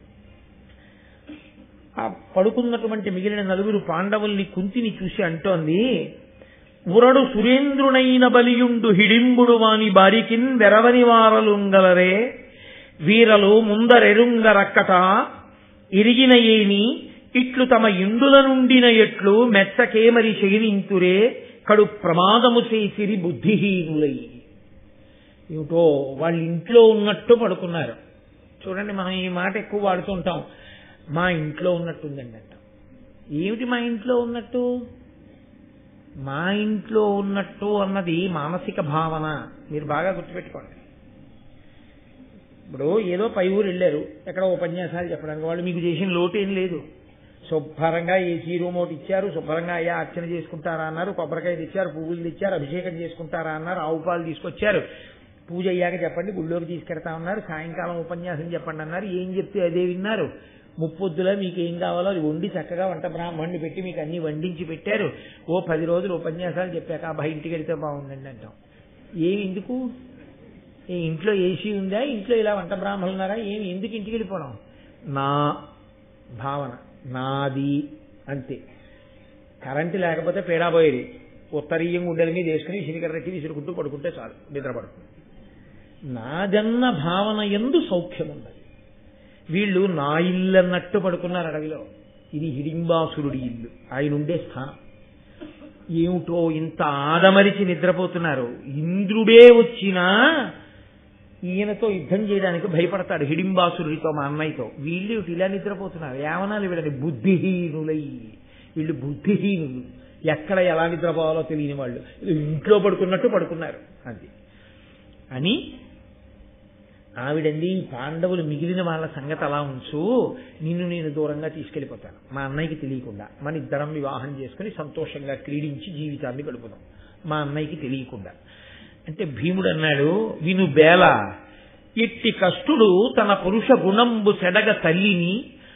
ఆ పడుకున్నటువంటి మిగిలిన నలుగురు పాండవుల్ని కుంతిని చూసి అంటోంది, ఉరడు సురేంద్రునైన బలియుండు హిడింబుడు వాని బారికిన్ వెరవని వారలుంగలరే వీరలు ముందరెరుంగరక్కట ఇరిగిన ఏని ఇట్లు తమ ఇండుల నుండిన ఎట్లు మెచ్చకే మరి శయనింతురే కడు ప్రమాదము చేసిరి బుద్ధిహీనులై. ఏమిటో వాళ్ళ ఇంట్లో ఉన్నట్టు పడుకున్నారు. చూడండి, మనం ఈ మాట ఎక్కువ వాడుతుంటాం, మా ఇంట్లో ఉన్నట్టుందండి అంట. ఏమిటి మా ఇంట్లో ఉన్నట్టు? మా ఇంట్లో ఉన్నట్టు అన్నది మానసిక భావన. మీరు బాగా గుర్తుపెట్టుకోండి. ఇప్పుడు ఏదో పై ఊరు వెళ్ళారు, ఎక్కడ ఉపన్యాసాలు చెప్పడానికి, వాళ్ళు మీకు చేసిన లోటు ఏం లేదు. శుభ్రంగా ఏసీ రూమ్ ఒకటి ఇచ్చారు, శుభ్రంగా అయ్యా అర్చన చేసుకుంటారా అన్నారు, కొబ్బరికాయ తెచ్చారు, పువ్వులు తెచ్చారు, అభిషేకం చేసుకుంటారా అన్నారు, ఆవు పాలు తీసుకొచ్చారు, పూజ అయ్యాక చెప్పండి గుళ్ళోకి తీసుకెడతా ఉన్నారు, సాయంకాలం ఉపన్యాసం చెప్పండి అన్నారు. ఏం చెప్తే అదే విన్నారు. ముప్పొద్దులో మీకు ఏం కావాలో అది వండి చక్కగా వంట బ్రాహ్మణ్ణి పెట్టి మీకు అన్ని వండించి పెట్టారు. ఓ 10 రోజులు ఉపన్యాసాలు చెప్పాక అబ్బాయి ఇంటికి వెళ్తే బాగుండండి అంటాం. ఏమి ఎందుకు? ఇంట్లో ఏసీ ఉందా, ఇంట్లో ఇలా వంట బ్రాహ్మణులు ఉన్నారా, ఏమి ఎందుకు ఇంటికి వెళ్ళిపోవడం? నా భావన నాది అంతే. కరెంటు లేకపోతే పేడాపోయేది, ఉత్తరీయం గుండెల మీద వేసుకుని శనికర్రెక్కి విసురుకుంటూ పడుకుంటే చాలు, నిద్రపడుతుంది. నాదన్న భావన యందు సౌఖ్యం ఉన్నది. వీళ్ళు నా ఇల్లు అన్నట్టు పడుకున్నారు అడవిలో. ఇది హిడింబాసురుడి ఇల్లు, ఆయన ఉండే స్థానం. ఏమిటో ఇంత ఆదమరిచి నిద్రపోతున్నారు. ఇంద్రుడే వచ్చినా ఈయనతో యుద్ధం చేయడానికి భయపడతాడు, హిడింబాసురుడితో, మా అన్నయ్యతో. వీళ్ళు ఇలా నిద్రపోతున్నారు. ఏమనాలి వీళ్ళని? బుద్ధిహీనులై. వీళ్ళు బుద్ధిహీనులు, ఎక్కడ ఎలా నిద్రపోవాలో తెలియని వాళ్ళు, ఇంట్లో పడుకున్నట్టు పడుకున్నారు అది అని ఆవిడండి. పాండవులు మిగిలిన వాళ్ళ సంగతి అలా ఉంచు, నిన్ను నేను దూరంగా తీసుకెళ్లిపోతాను, మా అన్నయ్యకి తెలియకుండా మన ఇద్దరం వివాహం చేసుకుని సంతోషంగా క్రీడించి జీవితాన్ని గడుపుదాం, మా అన్నయ్యకి తెలియకుండా అంటే భీముడు అన్నాడు, విను బేల, ఇట్టి కష్టుడు తన పురుష గుణంబు సెడగ తల్లిని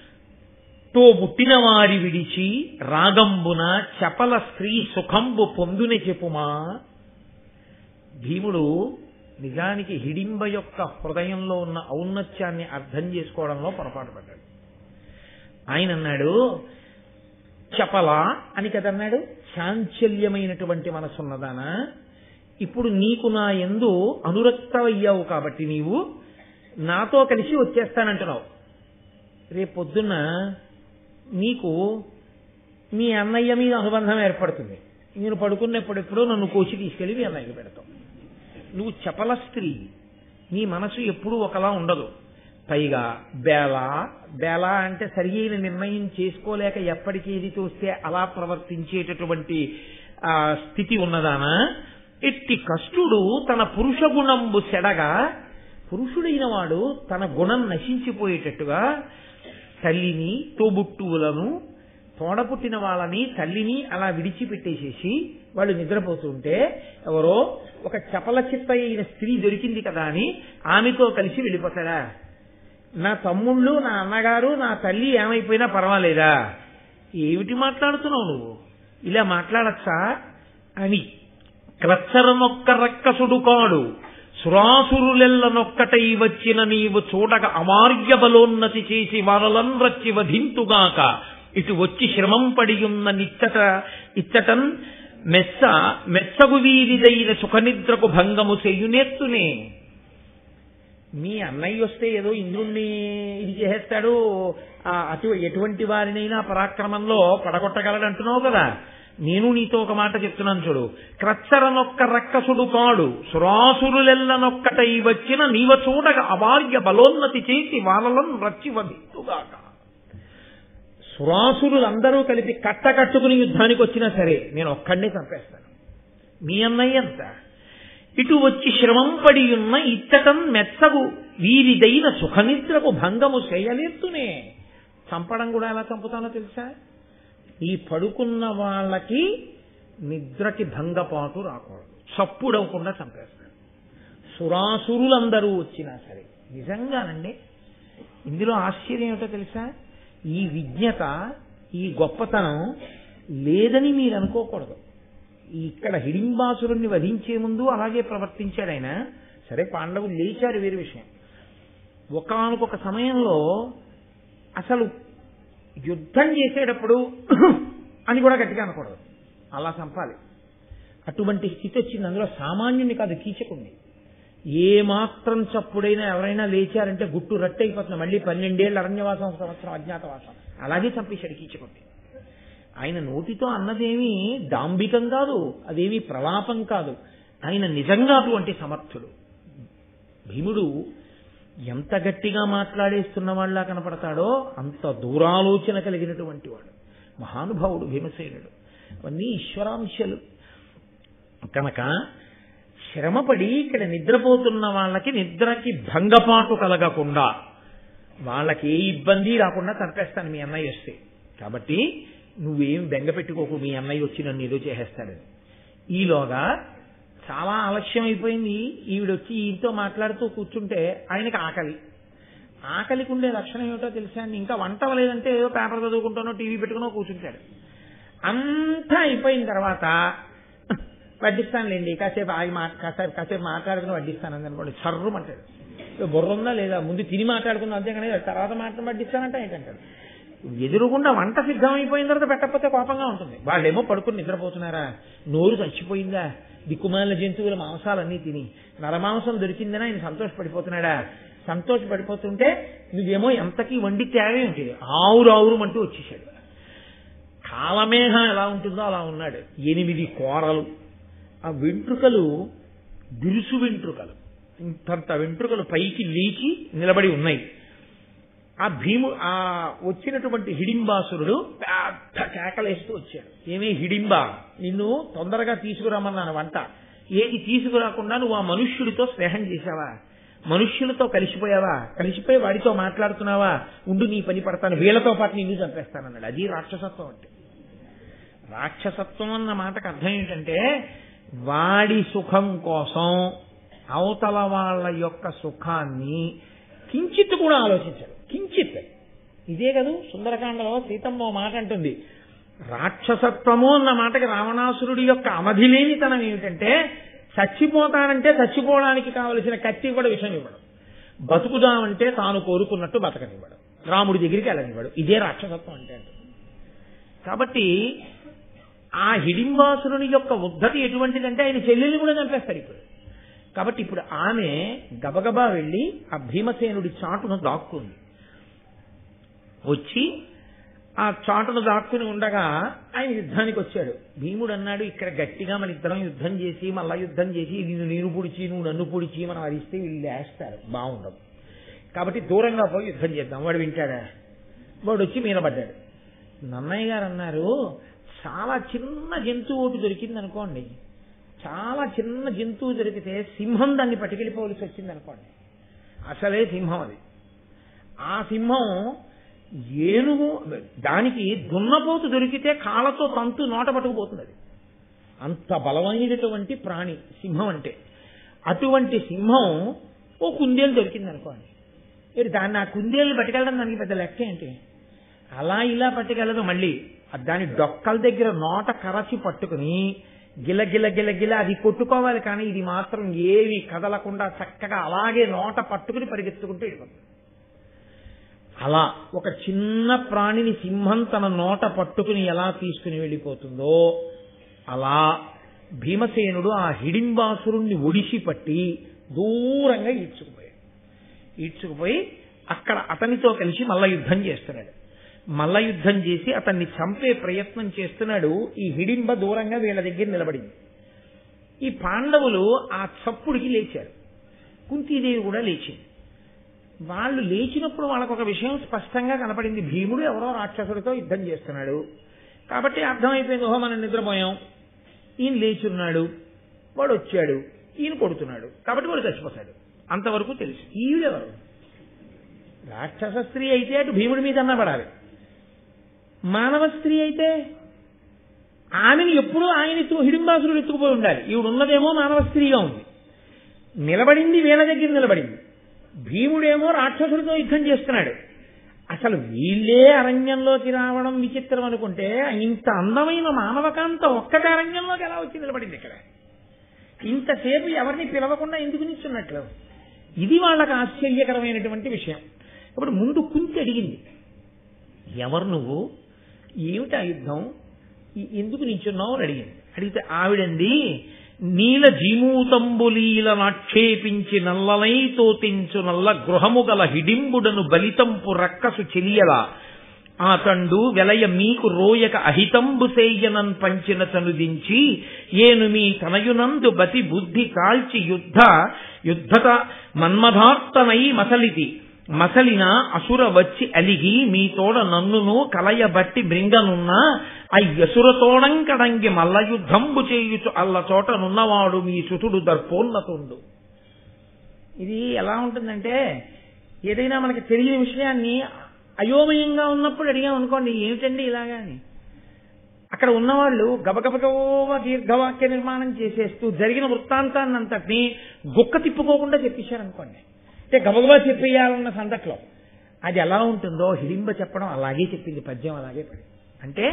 తో పుట్టిన వారి విడిచి రాగంబున చపల స్త్రీ సుఖంబు పొందుని చెప్పుమా. భీముడు నిజానికి హిడింబ యొక్క హృదయంలో ఉన్న ఔన్నత్యాన్ని అర్థం చేసుకోవడంలో పొరపాటు పడ్డాడు. ఆయన అన్నాడు, చపల అని కదన్నాడు, చాంచల్యమైనటువంటి మనసున్నదానా, ఇప్పుడు నీకు నా యందు అనురక్తమయ్యావు కాబట్టి నీవు నాతో కలిసి వచ్చేస్తానంటున్నావు. రేపొద్దున్న నీకు మీ అన్నయ్య మీద అనుబంధం ఏర్పడుతుంది. నేను పడుకున్నప్పుడెప్పుడో నన్ను కోసి తీసుకెళ్లి మీ అన్నయ్యకి పెడతావు. నువ్వు చపల స్త్రీ, నీ మనసు ఎప్పుడూ ఒకలా ఉండదు. పైగా బేల అంటే సరి అయిన నిర్ణయం చేసుకోలేక ఎప్పటికీ ఏది చూస్తే అలా ప్రవర్తించేటటువంటి స్థితి ఉన్నదానా. ఎట్టి కష్టుడు తన పురుష గుణంబు సెడగా, పురుషుడైన వాడు తన గుణం నశించిపోయేటట్టుగా తల్లిని, తోబుట్టువులను, తోడపుట్టిన వాళ్ళని, తల్లిని అలా విడిచిపెట్టేసేసి వాళ్ళు నిద్రపోతుంటే ఎవరో ఒక చపల చిత్త అయిన స్త్రీ దొరికింది కదా అని ఆమెతో కలిసి వెళ్ళిపోతాడా? నా తమ్ముళ్ళు, నా అన్నగారు, నా తల్లి ఏమైపోయినా పర్వాలేదా? ఏమిటి మాట్లాడుతున్నావు నువ్వు? ఇలా మాట్లాడచ్చా అని క్రచ్చరనొక్క రక్కసుడు కాడు, సురాసురులెల్లనొక్కటై వచ్చిన నీవు చూడక అమార్య బలోన్నతి చేసి వారలన్ రచ్చి వధింతుగాక, ఇటు వచ్చి శ్రమం పడియున్న ఇచ్చటన్ మెచ్చగు వీరిదైన సుఖనిద్రకు భంగము చెయ్యునేత్తునే. మీ అన్నయ్య వస్తే ఏదో ఇంద్రుణ్ణి ఇది చేసేస్తాడు, ఎటువంటి వారినైనా పరాక్రమంలో పడగొట్టగలడు అంటున్నావు కదా. నేను నీతో ఒక మాట చెప్తున్నాను చూడు. క్రచ్చరనొక్క రక్కసుడు కాడు, సురాసురులెల్లనొక్కటై వచ్చిన నీవ చూడక అవార్య బలోన్నతి చేసి వాళ్ళలను రచ్చి వధింతుగాక. సురాసురులందరూ కలిపి కట్టకట్టుకుని యుద్ధానికి వచ్చినా సరే నేను ఒక్కడినే చంపేస్తాను. మీ అన్నయ్య అంత ఇటు వచ్చి శ్రమం పడి ఉన్న ఇచ్చటం మెచ్చగు వీరిదైన సుఖనిద్రకు భంగము చేయలేస్తునే. చంపడం కూడా ఎలా చంపుతానో తెలుసా? ఈ పడుకున్న వాళ్ళకి నిద్రకి భంగపాటు రాకూడదు, చప్పుడవకుండా చంపేస్తాడు. సురాసురులందరూ వచ్చినా సరే. నిజంగానండి, ఇందులో ఆశ్చర్యం ఏమిటో తెలుసా? ఈ విజ్ఞత, ఈ గొప్పతనం లేదని మీరు అనుకోకూడదు. ఇక్కడ హిడింబాసురుణ్ణి వధించే ముందు అలాగే ప్రవర్తించాడు ఆయన. సరే, పాండవులు లేచారు, వేరే విషయం. ఒకానొక సమయంలో అసలు యుద్ధం చేసేటప్పుడు అని కూడా గట్టిగా అనకూడదు, అలా చంపాలి. అటువంటి స్థితి వచ్చింది. అందులో సామాన్యుని కాదు, కీచకుణ్ణి. ఏ మాత్రం చప్పుడైనా ఎవరైనా లేచారంటే గుట్టు రట్టయిపోతుంది. మళ్ళీ 12 ఏళ్ళు అరణ్యవాసం, సంవత్సరం అజ్ఞాతవాసం. అలాగే చంపేశాడు కీచకుణ్ణి. ఆయన నోటితో అన్నదేమీ డాంబికం కాదు, అదేమీ ప్రలాపం కాదు. ఆయన నిజంగా అటువంటి సమర్థుడు. భీముడు ఎంత గట్టిగా మాట్లాడేస్తున్న వాళ్ళ కనపడతాడో అంత దూరాలోచన కలిగినటువంటి వాడు మహానుభావుడు భీమసేనుడు. అవన్నీ ఈశ్వరాంశలు కనుక శ్రమపడి ఇక్కడ నిద్రపోతున్న వాళ్ళకి నిద్రకి భంగపాటు కలగకుండా, వాళ్ళకి ఏ ఇబ్బంది రాకుండా చంపేస్తాను మీ అన్నయ్య వస్తే. కాబట్టి నువ్వేం బెంగ పెట్టుకోకు, మీ అన్నయ్య వచ్చి నన్ను ఏదో చేసేస్తాడని. ఈలోగా చాలా ఆలస్యం అయిపోయింది. ఈవిడొచ్చి ఈయనతో మాట్లాడుతూ కూర్చుంటే ఆయనకి ఆకలికి ఉండే లక్షణం ఏమిటో తెలుసా అండి? ఇంకా వంట లేదంటే ఏదో పేపర్ చదువుకుంటానో టీవీ పెట్టుకునో కూర్చుంటాడు. అంతా అయిపోయిన తర్వాత వడ్డిస్తానులేండి, కాసేపు మాట్లాడుకుని వడ్డిస్తానని అనుకోండి, సర్రుమంటాడు. బుర్ర ఉందా లేదా? ముందు తిని మాట్లాడుకుందాం, అంతేగానే తర్వాత మాట్లాడి వడ్డిస్తానంటే ఏంటంటాడు. ఎదురుగుండా వంట సిద్ధమైపోయిన తర్వాత పెట్టకపోతే కోపంగా ఉంటుంది. వాళ్ళేమో పడుకుని నిద్రపోతున్నారా, నోరు చచ్చిపోయిందా, దిక్కుమాలిన జంతువుల మాంసాలన్నీ తిని నరమాంసం దొరికిందని ఆయన సంతోషపడిపోతున్నాడా? సంతోషపడిపోతుంటే నువ్వేమో ఎంతకీ వండి తేవే ఉంటుంది, ఆవురావురు అంటూ వచ్చేసాడు. కాలమేఘం ఎలా ఉంటుందో అలా ఉన్నాడు. 8 కోరలు, ఆ వెంట్రుకలు బిరుసు వెంట్రుకలు, ఇంతంత వెంట్రుకలు పైకి లేచి నిలబడి ఉన్నాయి. ఆ వచ్చినటువంటి హిడింబాసురుడు పెద్ద కేకలేస్తూ వచ్చాడు. ఏమీ హిడింబా, నిన్ను తొందరగా తీసుకురామన్నాను వంట, ఏది తీసుకురాకుండా నువ్వు ఆ మనుష్యుడితో స్నేహం చేశావా? మనుష్యులతో కలిసిపోయావా? కలిసిపోయి వాడితో మాట్లాడుతున్నావా? ఉండు, నీ పని పడతాను, వీళ్లతో పాటు నిన్ను చంపేస్తానన్నాడు. అది రాక్షసత్వం అంటే. రాక్షసత్వం అన్న మాటకు అర్థం ఏంటంటే వాడి సుఖం కోసం అవతల వాళ్ళ యొక్క సుఖాన్ని కించిత్ కూడా ఆలోచించడు. కించిత్. ఇదే కదా సుందరకాండలో సీతమ్మ మాట అంటుంది, రాక్షసత్వము అన్న మాటకి రావణాసురుడి యొక్క అవధిలేనితనం ఏమిటంటే చచ్చిపోతానంటే చచ్చిపోవడానికి కావలసిన కత్తి కూడా విషయం ఇవ్వడం, బతుకుదామంటే తాను కోరుకున్నట్టు బతకనివ్వడం, రాముడి దగ్గరికి వెళ్ళనివ్వడు. ఇదే రాక్షసత్వం అంటే. కాబట్టి ఆ హిడింబాసురుని యొక్క ఉద్ధతి ఎటువంటిదంటే ఆయన చెల్లెల్ని కూడా చంపేస్తారు ఇప్పుడు. కాబట్టి ఇప్పుడు ఆమె గబగబా వెళ్ళి ఆ భీమసేనుడి చాటును దాక్కుంది. వచ్చి ఆ చాటును దాక్కుని ఉండగా ఆయన యుద్ధానికి వచ్చాడు. భీముడు అన్నాడు, ఇక్కడ గట్టిగా మన ఇద్దరం యుద్ధం చేసి మళ్ళా యుద్ధం చేసి నిన్ను నేను పొడిచి నువ్వు నన్ను పొడిచి మనం అరిస్తే వీళ్ళు లేస్తారు, బాగుండదు. కాబట్టి దూరంగా పోయి యుద్ధం చేద్దాం. వాడు వింటాడా? వాడు వచ్చి మీద పడ్డాడు. నన్నయ్య గారు అన్నారు, చాలా చిన్న జంతువు ఒకటి దొరికింది అనుకోండి, చాలా చిన్న జంతువు దొరికితే సింహం దాన్ని పట్టుకెళ్ళిపోవలసి వచ్చింది అనుకోండి, అసలే సింహం అది. ఆ సింహం ఏనుగు దానికి దున్నపోతు దొరికితే కాళ్ళతో తంతు నోట పట్టుకుపోతుంది. అది అంత బలమైనటువంటి ప్రాణి సింహం అంటే. అటువంటి సింహం ఓ కుందేలు దొరికింది అనుకోండి, దాన్ని ఆ కుందేలు పట్టుకెళ్ళడం దానికి పెద్ద లెక్క ఏంటి? అలా ఇలా పట్టుకెళ్ళదు. మళ్ళీ దాని డొక్కల దగ్గర నోట కరచి పట్టుకుని గిలగిల గిలగిల అది కొట్టుకోవాలి. కానీ ఇది మాత్రం ఏవి కదలకుండా చక్కగా అలాగే నోట పట్టుకుని పరిగెత్తుకుంటూ వెళ్ళిపోతుంది. అలా ఒక చిన్న ప్రాణిని సింహం తన నోట పట్టుకుని ఎలా తీసుకుని వెళ్ళిపోతుందో అలా భీమసేనుడు ఆ హిడింబాసురుణ్ణి ఒడిసి పట్టి దూరంగా ఈడ్చుకుపోయి అక్కడ అతనితో కలిసి మల్ల యుద్ధం చేస్తున్నాడు. మల్ల యుద్ధం చేసి అతన్ని చంపే ప్రయత్నం చేస్తున్నాడు. ఈ హిడింబ దూరంగా వీళ్ళ దగ్గర నిలబడింది. ఈ పాండవులు ఆ చప్పుడికి లేచారు. కుంతీదేవి కూడా లేచింది. వాళ్ళు లేచినప్పుడు వాళ్ళకు ఒక విషయం స్పష్టంగా కనపడింది, భీముడు ఎవరో రాక్షసుడితో యుద్ధం చేస్తున్నాడు. కాబట్టి అర్థమైపోయింది, ఓహో మనం నిద్రపోయాం, ఈయన లేచున్నాడు, వాడు వచ్చాడు, ఈయన కొడుతున్నాడు, కాబట్టి వాడు చచ్చిపోతాడు. అంతవరకు తెలుసు. ఈవిడెవరు? రాక్షస స్త్రీ అయితే అటు భీముడి మీద అన్నా పడాలి, మానవ స్త్రీ అయితే ఆమెను ఎప్పుడూ ఆయన హిడింబాసురుడు ఎత్తుకుపోయి ఉండాలి. ఈవిడ ఉన్నదేమో మానవ స్త్రీగా ఉంది, నిలబడింది వీళ్ళ దగ్గర నిలబడింది. భీముడేమో రాక్షసుడితో యుద్ధం చేస్తున్నాడు. అసలు వీళ్ళే అరణ్యంలోకి రావడం విచిత్రం అనుకుంటే ఇంత అందమైన మానవకాంత ఒక్కటి అరణ్యంలోకి ఎలా వచ్చి నిలబడింది ఇక్కడ? ఇంతసేపు ఎవరిని పిలవకుండా ఎందుకు నిల్చున్నట్లు? ఇది వాళ్ళకి ఆశ్చర్యకరమైనటువంటి విషయం. ఇప్పుడు ముందు కుంతి అడిగింది, ఎవరు నువ్వు, ఏమిటి ఆ యుద్ధం, ఎందుకు నిల్చున్నావు అని అడిగింది. అడిగితే ఆవిడంది, నీల జీమూతంబులీల నాక్షేపించి నల్లలై తోతించు నల్ల గృహము గల హిడింబుడను బలితంపు రక్కసు చెలియల ఆతండు వెలయ మీకు రోయక అహితంబు సేయనన్ పంచిన తనుదించి ఏను మీ తనయునందు బతి బుద్ధి కాల్చి యుద్ధత మన్మధార్తనై మసలిన అసుర వచ్చి అలిగి మీ తోడ నన్నును కలయబట్టి బృంగనున్న అయ్యసురతోడం కడంగి మల్ల యుద్ధంబు చేయుచు అల్ల చోటనున్నవాడు మీ సుతుడు దర్పోన్నతుండు. ఇది ఎలా ఉంటుందంటే, ఏదైనా మనకి తెలియని విషయాన్ని అయోమయంగా ఉన్నప్పుడు అడిగామనుకోండి, ఏమిటండి ఇలాగా అని, అక్కడ ఉన్నవాళ్ళు గబగబగబా దీర్ఘవాక్య నిర్మాణం చేసేస్తూ జరిగిన వృత్తాంతాన్ని అంతటినీ గుక్క తిప్పుకోకుండా చెప్పేశారనుకోండి, అంటే గబగబా చెప్పేయాలన్న సందట్లో అది ఎలా ఉంటుందో హిడింబ చెప్పడం అలాగే చెప్పింది. పద్యం అలాగే పడి, అంటే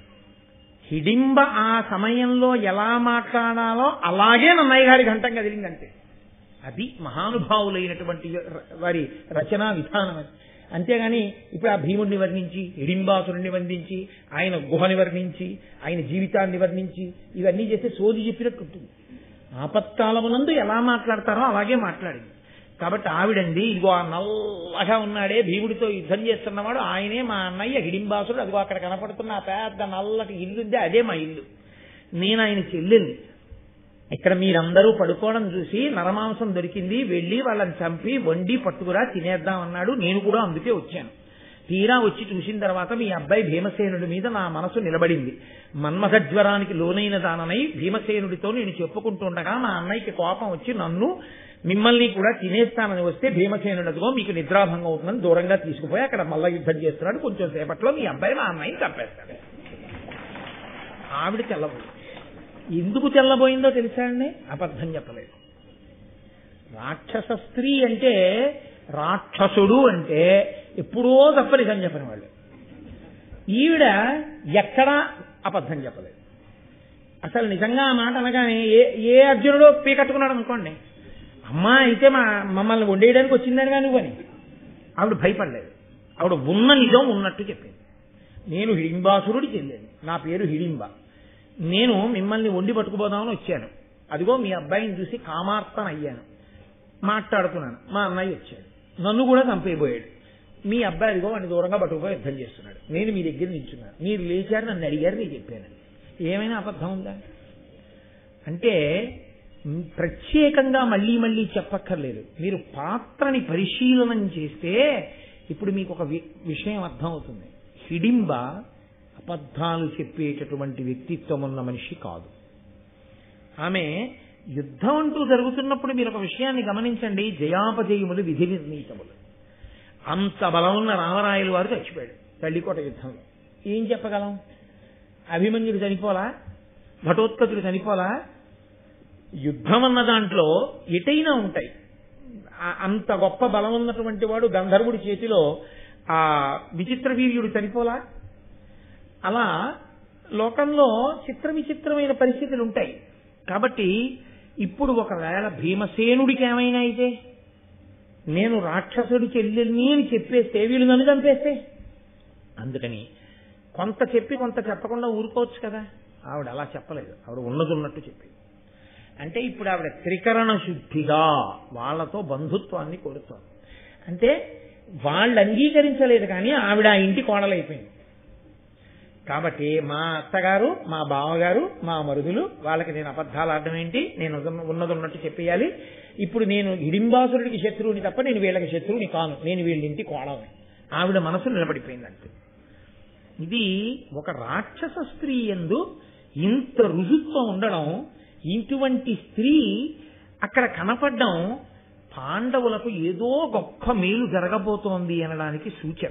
హిడింబ ఆ సమయంలో ఎలా మాట్లాడాలో అలాగే నన్నయ్య గారి ఘంటం కదిలింది అంతే. అది మహానుభావులైనటువంటి వారి రచనా విధానం అది. అంతేగాని ఇప్పుడు ఆ భీముడిని వర్ణించి, హిడింబాసురుణ్ణి వర్ణించి, ఆయన గుహని వర్ణించి, ఆయన జీవితాన్ని వర్ణించి ఇవన్నీ చేస్తే సోది చెప్పినట్టు ఉంటుంది. ఆపత్కాలమునందు ఎలా మాట్లాడతారో అలాగే మాట్లాడింది. కాబట్టి ఆవిడండి, ఇదిగో ఆ నల్లగా ఉన్నాడే భీముడితో యుద్ధం చేస్తున్నవాడు ఆయనే మా అన్నయ్య హిడింబాసురుడు, అదిగో అక్కడ కనపడుతున్న ఆ పెద్ద నల్లటి ఇల్లుందే అదే మా ఇల్లు, నేను ఆయన చెల్లెల్ని. ఇక్కడ మీరందరూ పడుకోవడం చూసి నరమాంసం దొరికింది, వెళ్ళి వాళ్ళని చంపి వండి పట్టుకురా తినేద్దాం అన్నాడు. నేను కూడా అందుకే వచ్చాను. తీరా వచ్చి చూసిన తర్వాత మీ అబ్బాయి భీమసేనుడి మీద నా మనసు నిలబడింది. మన్మథజ్వరానికి లోనైన దాననై భీమసేనుడితో నేను చెప్పుకుంటుండగా మా అన్నయ్యకి కోపం వచ్చి నన్ను మిమ్మల్ని కూడా తినేస్తానని వస్తే భీమసేనుడితో మీకు నిద్రాభంగం అవుతుందని దూరంగా తీసుకుపోయి అక్కడ మల్ల యుద్ధం చేస్తున్నాడు. కొంచెం సేపట్లో మీ అబ్బాయి మా అన్నయ్యని చంపేస్తాడు. ఆవిడ తెల్లబోయింది. ఎందుకు తెల్లబోయిందో తెలుసా అండి? అబద్ధం చెప్పలేదు. రాక్షస స్త్రీ అంటే, రాక్షసుడు అంటే ఎప్పుడో తప్ప నిజం చెప్పని వాళ్ళు. ఈవిడ ఎక్కడా అబద్ధం చెప్పలేదు. అసలు నిజంగా ఆ మాట అనగానే ఏ అర్జునుడో పీకట్టుకున్నాడు అనుకోండి, అమ్మా అయితే మమ్మల్ని వండేయడానికి వచ్చిందని కానీ నువ్వని ఆవిడ భయపడలేదు. ఆవిడ ఉన్న నిజం ఉన్నట్టు చెప్పింది. నేను హిడింబాసురుడి చెల్లేను, నా పేరు హిడింబ, నేను మిమ్మల్ని వండి పట్టుకుపోదామని వచ్చాను, అదిగో మీ అబ్బాయిని చూసి కామార్తన అయ్యాను, మాట్లాడుతున్నాను, మా అన్నయ్య వచ్చాడు, నన్ను కూడా చంపేయబోయాడు, మీ అబ్బాయి అదిగో వాడిని దూరంగా పట్టుకుపోయి యుద్ధం చేస్తున్నాడు, నేను మీ దగ్గర నిల్చున్నాను, మీరు లేచారు, నన్ను అడిగారు, నేను చెప్పాను. ఏమైనా అబద్ధం ఉందా? అంటే ప్రత్యేకంగా మళ్ళీ మళ్ళీ చెప్పక్కర్లేదు. మీరు పాత్రని పరిశీలనం చేస్తే ఇప్పుడు మీకు ఒక విషయం అర్థమవుతుంది. హిడింబ అబద్ధాలు చెప్పేటటువంటి వ్యక్తిత్వం ఉన్న మనిషి కాదు. ఆమె యుద్ధం అంటూ జరుగుతున్నప్పుడు మీరు ఒక విషయాన్ని గమనించండి, జయాపజయములు విధి నిర్ణీతములు. అంత బలం ఉన్న రామరాయలు వారు చచ్చిపోయాడు తల్లికోట యుద్ధంలో. ఏం చెప్పగలం? అభిమన్యుడు చనిపోలా, ఘటోత్కచుడు చనిపోలా. యుద్ధం అన్న దాంట్లో ఎటైనా ఉంటాయి. అంత గొప్ప బలం ఉన్నటువంటి వాడు గంధర్వుడి చేతిలో ఆ విచిత్ర వీర్యుడు చనిపోలా. అలా లోకంలో చిత్ర విచిత్రమైన పరిస్థితులు ఉంటాయి. కాబట్టి ఇప్పుడు ఒకవేళ భీమసేనుడికి ఏమైనా అయితే, నేను రాక్షసుడి చెల్లెల్ని అని చెప్పేస్తే వీళ్ళు నన్ను చంపేస్తే, అందుకని కొంత చెప్పి కొంత చెప్పకుండా ఊరుకోవచ్చు కదా. ఆవిడ అలా చెప్పలేదు, ఆవిడ ఉన్నది ఉన్నట్టు చెప్పింది. అంటే ఇప్పుడు ఆవిడ త్రికరణ శుద్ధిగా వాళ్ళతో బంధుత్వాన్ని కోరుతోంది. అంటే వాళ్ళు అంగీకరించలేదు కానీ ఆవిడ ఆ ఇంటి కోడలైపోయింది. కాబట్టి మా అత్తగారు, మా బావగారు, మా మరుదులు, వాళ్ళకి నేను అబద్ధాలు ఆడడం ఏంటి, నేను ఉన్నది ఉన్నట్టు చెప్పేయాలి. ఇప్పుడు నేను హిడింబాసురుడికి శత్రువుని తప్ప నేను వీళ్ళకి శత్రువుని కాను, నేను వీళ్ళింటి కోడలని ఆవిడ మనసు నిలబడిపోయిందంటే. ఇది ఒక రాక్షస స్త్రీ యందు ఇంత రుజుత్వం ఉండడం, ఇటువంటి స్త్రీ అక్కడ కనపడడం పాండవులకు ఏదో గొప్ప మేలు జరగబోతోంది అనడానికి సూచన.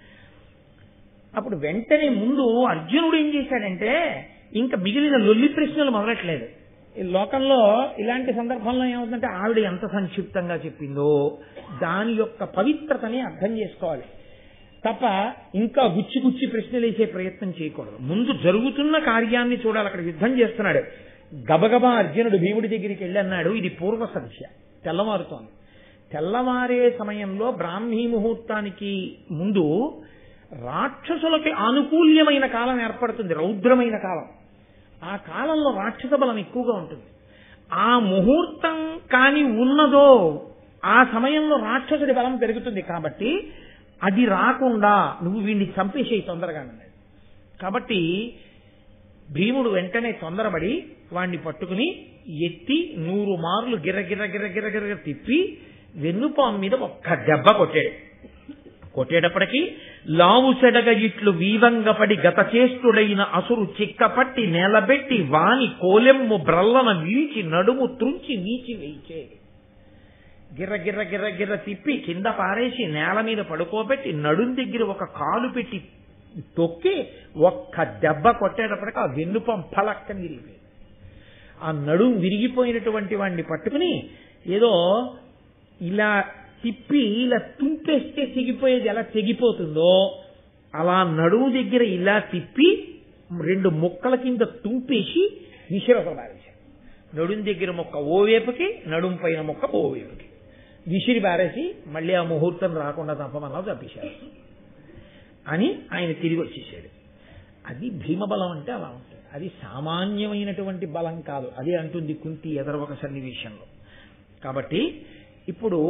అప్పుడు వెంటనే ముందు అర్జునుడు ఏం చేశాడంటే, ఇంకా మిగిలిన లొల్లి ప్రశ్నలు మొదలట్లేదు. ఈ లోకంలో ఇలాంటి సందర్భంలో ఏమవుతుందంటే, ఆవిడ ఎంత సంక్షిప్తంగా చెప్పిందో దాని యొక్క పవిత్రతని అర్థం చేసుకోవాలి తప్ప ఇంకా గుచ్చి గుచ్చి ప్రశ్నలు వేసే ప్రయత్నం చేయకూడదు. ముందు జరుగుతున్న కార్యాన్ని చూడాలి. అక్కడ యుద్ధం చేస్తున్నాడు. గబగబా అర్జునుడు భీముడి దగ్గరికి వెళ్ళి అన్నాడు, ఇది పూర్వ సంధ్య, తెల్లవారుతోంది. తెల్లవారే సమయంలో బ్రాహ్మీ ముహూర్తానికి ముందు రాక్షసులకి అనుకూల్యమైన కాలం ఏర్పడుతుంది, రౌద్రమైన కాలం. ఆ కాలంలో రాక్షస బలం ఎక్కువగా ఉంటుంది. ఆ ముహూర్తం కాని ఉన్నదో ఆ సమయంలో రాక్షసుడి బలం పెరుగుతుంది. కాబట్టి అది రాకుండా నువ్వు వీడిని చంపేసేయి తొందరగా అన్నాడు. కాబట్టి భీముడు వెంటనే తొందరపడి వాణ్ణి పట్టుకుని ఎత్తి 100 మార్లు గిర్ర గిర్ర గిర్ర గిర్ర తిప్పి వెన్నుపాము మీద ఒక్క దెబ్బ కొట్టాడు. కొట్టేటప్పటికీ లావు సెడగ ఇట్లు వీవంగపడి గతచేష్టుడైన అసురు చిక్కపట్టి నేలబెట్టి వాని కోలెమ్ము బ్రల్లన వీల్చి నడుము త్రుంచి నీచి వేయిచే. గిర్ర గిర్ర గిర్ర గిర్ర తిప్పి కింద పారేసి నేల మీద పడుకోబెట్టి నడుం దగ్గర ఒక కాలు పెట్టి తొక్కి ఒక్క దెబ్బ కొట్టేటప్పటికి ఆ వెన్నుపం ఫలక్కని విరిగిపోయింది. ఆ నడుం విరిగిపోయినటువంటి వాడిని పట్టుకుని ఏదో ఇలా తిప్పి ఇలా తుంపేస్తే తెగిపోయేది ఎలా తెగిపోతుందో అలా నడుము దగ్గర ఇలా తిప్పి 2 ముక్కల కింద తుంపేసి విసిరొక బారేశాడు. నడుం దగ్గర మొక్క ఓవేపుకి, నడుం పైన మొక్క ఓవేపుకి విసిరి బారేసి మళ్ళీ ఆ ముహూర్తం రాకుండా తప్పమన్నా తప్పించాడు అని ఆయన తిరిగి వచ్చేసాడు. అది భీమబలం అంటే అలా ఉంటుంది. అది సామాన్యమైనటువంటి బలం కాదు. అది అంటుంది కుంతి ఎదరొక సన్నివేశంలో. కాబట్టి ఇప్పుడు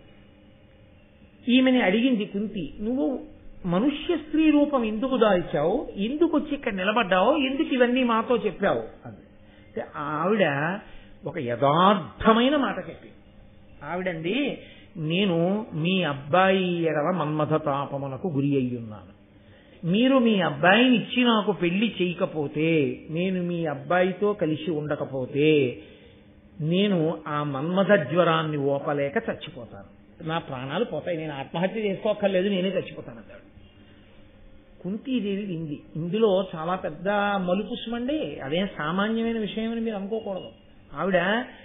ఈమెని అడిగింది కుంతి, నువ్వు మనుష్య స్త్రీ రూపం ఎందుకు దాల్చావు, ఎందుకు వచ్చి ఇక్కడ నిలబడ్డావు, ఎందుకు ఇవన్నీ మాతో చెప్పావు అంటే ఆవిడ ఒక యథార్థమైన మాట చెప్పింది. ఆవిడండి, నేను మీ అబ్బాయి ఎడల మన్మథ తాపమునకు గురి అయ్యున్నాను. మీరు మీ అబ్బాయిని ఇచ్చి నాకు పెళ్లి చేయకపోతే, నేను మీ అబ్బాయితో కలిసి ఉండకపోతే నేను ఆ మన్మథ జ్వరాన్ని ఓపలేక చచ్చిపోతాను, నా ప్రాణాలు పోతాయి, నేను ఆత్మహత్య చేసుకోక్కర్లేదు, నేనే చచ్చిపోతాను అన్నాడు. కుంతీదేవి వింది. ఇందులో చాలా పెద్ద మలుపుస్మండి, అదేం సామాన్యమైన విషయం అని మీరు అనుకోకూడదు. ఆవిడ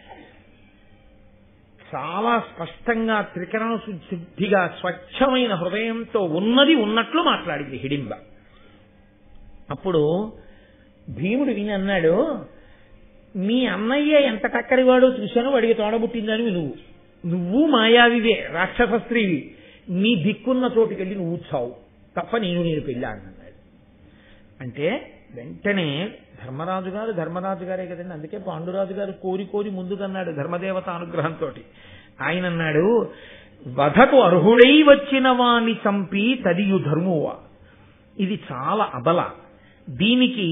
చాలా స్పష్టంగా త్రికరణ శుద్ధిగా స్వచ్ఛమైన హృదయంతో ఉన్నది ఉన్నట్లు మాట్లాడింది హిడింబ. అప్పుడు భీముడు విని అన్నాడు, మీ అన్నయ్య ఎంత టక్కరివాడో చూశాను, వాడికి తోడబుట్టిందని నువ్వు మాయావివే, రాక్షస స్త్రీవి, నీ దిక్కున్న చోటుకెళ్ళి నువ్వు చావు తప్ప నేను పెళ్ళాను అన్నాడు. అంటే వెంటనే ధర్మరాజు గారే కదండి, అందుకే పాండురాజు గారు కోరి ముందుకన్నాడు ధర్మదేవత అనుగ్రహంతో. ఆయన అన్నాడు, వధకు అర్హుడై వచ్చిన వాణ్ణి చంపి తదియు ధర్మువా, ఇది చాలా అబల, దీనికి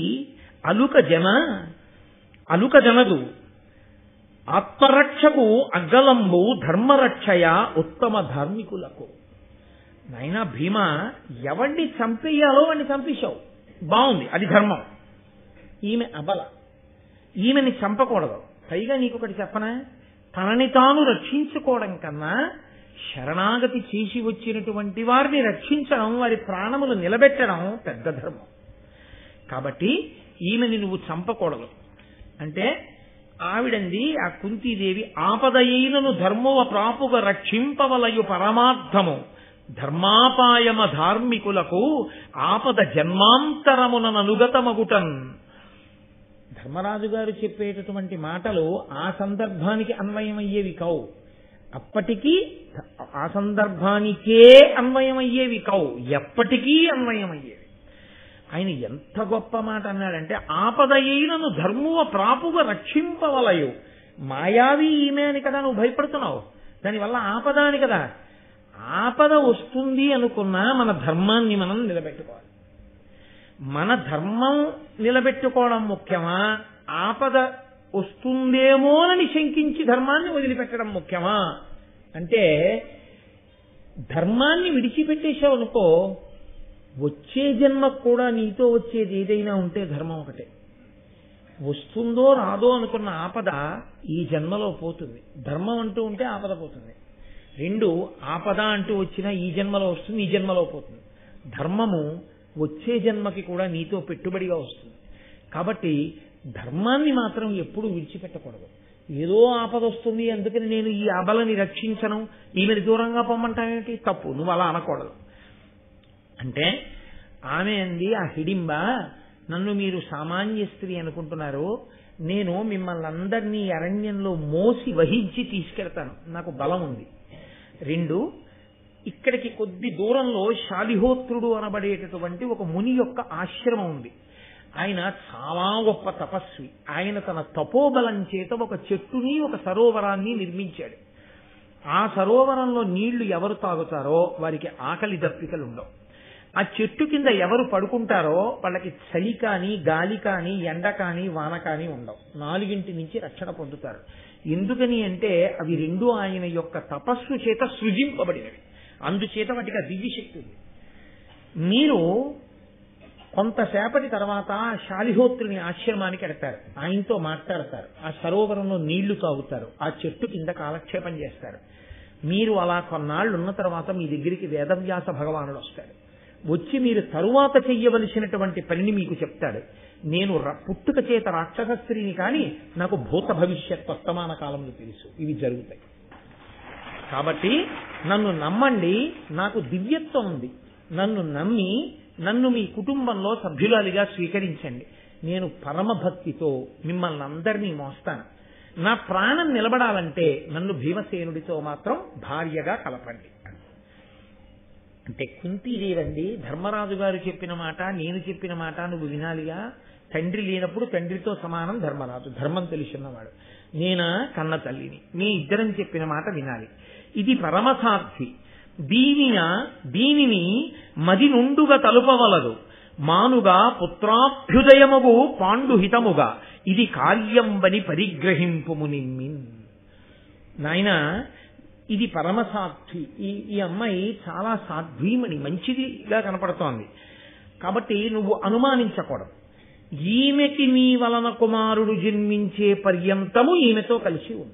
అలుక జనదు, ఆత్మరక్షకు అగ్గలంబు ధర్మరక్షయ ఉత్తమ ధార్మికులకు. నాయనా భీమా, ఎవరిని చంపేయాలో వాడిని చంపేశావు, బాగుంది, అది ధర్మం. ఈమె అబల, ఈమెని చంపకూడదు. పైగా నీకొకటి చెప్పనా, తనని తాను రక్షించుకోవడం కన్నా శరణాగతి చేసి వచ్చినటువంటి వారిని రక్షించడం, వారి ప్రాణములు నిలబెట్టడం పెద్ద ధర్మం. కాబట్టి ఈమెని నువ్వు చంపకూడదు అంటే ఆవిడంది, ఆ కుంతీదేవి, ఆపదయైనను ధర్మవ ప్రాపుగ రక్షింపవలయు పరమార్థము, ధర్మాపాయమ ధార్మికులకు ఆపద జన్మాంతరముననుగతమగుటన్. ధర్మరాజు గారు చెప్పేటటువంటి మాటలు ఆ సందర్భానికి అన్వయమయ్యేవి కావు, అప్పటికీ ఆ సందర్భానికే అన్వయమయ్యేవి కావు, ఎప్పటికీ అన్వయమయ్యేవి. ఆయన ఎంత గొప్ప మాట అన్నాడంటే, ఆపదయైనను ధర్మువ ప్రాపుగా రక్షింపవలయు. మాయావి ఈమె అని కదా నువ్వు భయపడుతున్నావు, దానివల్ల ఆపద అని కదా. ఆపద వస్తుంది అనుకున్నా మన ధర్మాన్ని మనం నిలబెట్టుకోవాలి. మన ధర్మం నిలబెట్టుకోవడం ముఖ్యమా, ఆపద వస్తుందేమోనని శంకించి ధర్మాన్ని వదిలిపెట్టడం ముఖ్యమా అంటే, ధర్మాన్ని విడిచిపెట్టేశావు అనుకో, వచ్చే జన్మకు కూడా నీతో వచ్చేది ఏదైనా ఉంటే ధర్మం ఒకటే. వస్తుందో రాదో అనుకున్న ఆపద ఈ జన్మలో పోతుంది, ధర్మం అంటూ ఉంటే ఆపద పోతుంది. రెండు, ఆపద అంటూ వచ్చినా ఈ జన్మలో వస్తుంది, ఈ జన్మలో పోతుంది. ధర్మము వచ్చే జన్మకి కూడా నీతో పెట్టుబడిగా వస్తుంది. కాబట్టి ధర్మాన్ని మాత్రం ఎప్పుడూ విడిచిపెట్టకూడదు. ఏదో ఆపద వస్తుంది అందుకని నేను ఈ అబలని రక్షించను, ఈమెను దూరంగా పొమ్మంటావేంటి, తప్పు, నువ్వు అలా అనకూడదు. అంటే ఆమె అంది, ఆ హిడింబ, నన్ను మీరు సామాన్య స్త్రీ అనుకుంటున్నారు, నేను మిమ్మల్ని అందరినీ అరణ్యంలో మోసి వహించి తీసుకెళ్తాను, నాకు బలం ఉంది. రెండు, ఇక్కడికి కొద్ది దూరంలో శాలిహోత్రుడు అనబడేటటువంటి ఒక ముని యొక్క ఆశ్రమం ఉంది. ఆయన చాలా గొప్ప తపస్వి. ఆయన తన తపోబలం చేత ఒక చెట్టుని ఒక సరోవరాన్ని నిర్మించాడు. ఆ సరోవరంలో నీళ్లు ఎవరు తాగుతారో వారికి ఆకలి దప్పికలు ఉండవు. ఆ చెట్టు కింద ఎవరు పడుకుంటారో వాళ్ళకి చలి కానీ, గాలి కానీ, ఎండ కానీ, వాన కానీ ఉండవు. 4 నుంచి రక్షణ పొందుతారు. ఎందుకని అంటే అవి రెండు ఆయన యొక్క తపస్సు చేత సృజింపబడినవి, అందుచేత వాటికి ఆ దివ్యశక్తి ఉంది. మీరు కొంతసేపటి తర్వాత శాలిహోత్రుని ఆశ్రమానికి వెడతారు, ఆయనతో మాట్లాడతారు, ఆ సరోవరంలో నీళ్లు తాగుతారు, ఆ చెట్టు కింద కాలక్షేపం చేస్తారు. మీరు అలా కొన్నాళ్ళు ఉన్న తర్వాత మీ దగ్గరికి వేదవ్యాస భగవానుడు వస్తాడు. వచ్చి మీరు తరువాత చెయ్యవలసినటువంటి పనిని మీకు చెప్తాడు. నేను పుట్టుక చేత రాక్షస స్త్రీని కానీ నాకు భూత భవిష్యత్ వర్తమాన కాలంలో తెలుసు, ఇవి జరుగుతాయి. కాబట్టి నన్ను నమ్మండి, నాకు దివ్యత్వం ఉంది, నన్ను నమ్మి నన్ను మీ కుటుంబంలో సభ్యురాలిగా స్వీకరించండి. నేను పరమ భక్తితో మిమ్మల్ని అందరినీ మోస్తాను. నా ప్రాణం నిలబడాలంటే నన్ను భీమసేనుడితో మాత్రం భార్యగా కలపండి. అంటే కుంతీదేవండి, ధర్మరాజు గారు చెప్పిన మాట, నేను చెప్పిన మాట నువ్వు వినాలిగా. తండ్రి లేనప్పుడు తండ్రితో సమానం ధర్మరాజు, ధర్మం తెలుసున్నవాడు. నేనా కన్న తల్లిని, మీ ఇద్దరం చెప్పిన మాట వినాలి. ఇది పరమసాక్షి, దీనిని మది నుండుగా తలుపవలదు, మానుగా పుత్రాభ్యుదయముగు పాండుహితముగా, ఇది కార్యంబని పరిగ్రహింపుము నిమ్మిన్. నాయన, ఇది పరమసాక్షి. ఈ అమ్మాయి చాలా సాధ్వీమణి, మంచిదిగా కనపడుతోంది. కాబట్టి నువ్వు అనుమానించకూడదు. ఈమెకి నీ వలన కుమారుడు జన్మించే పర్యంతము ఈమెతో కలిసి ఉండు.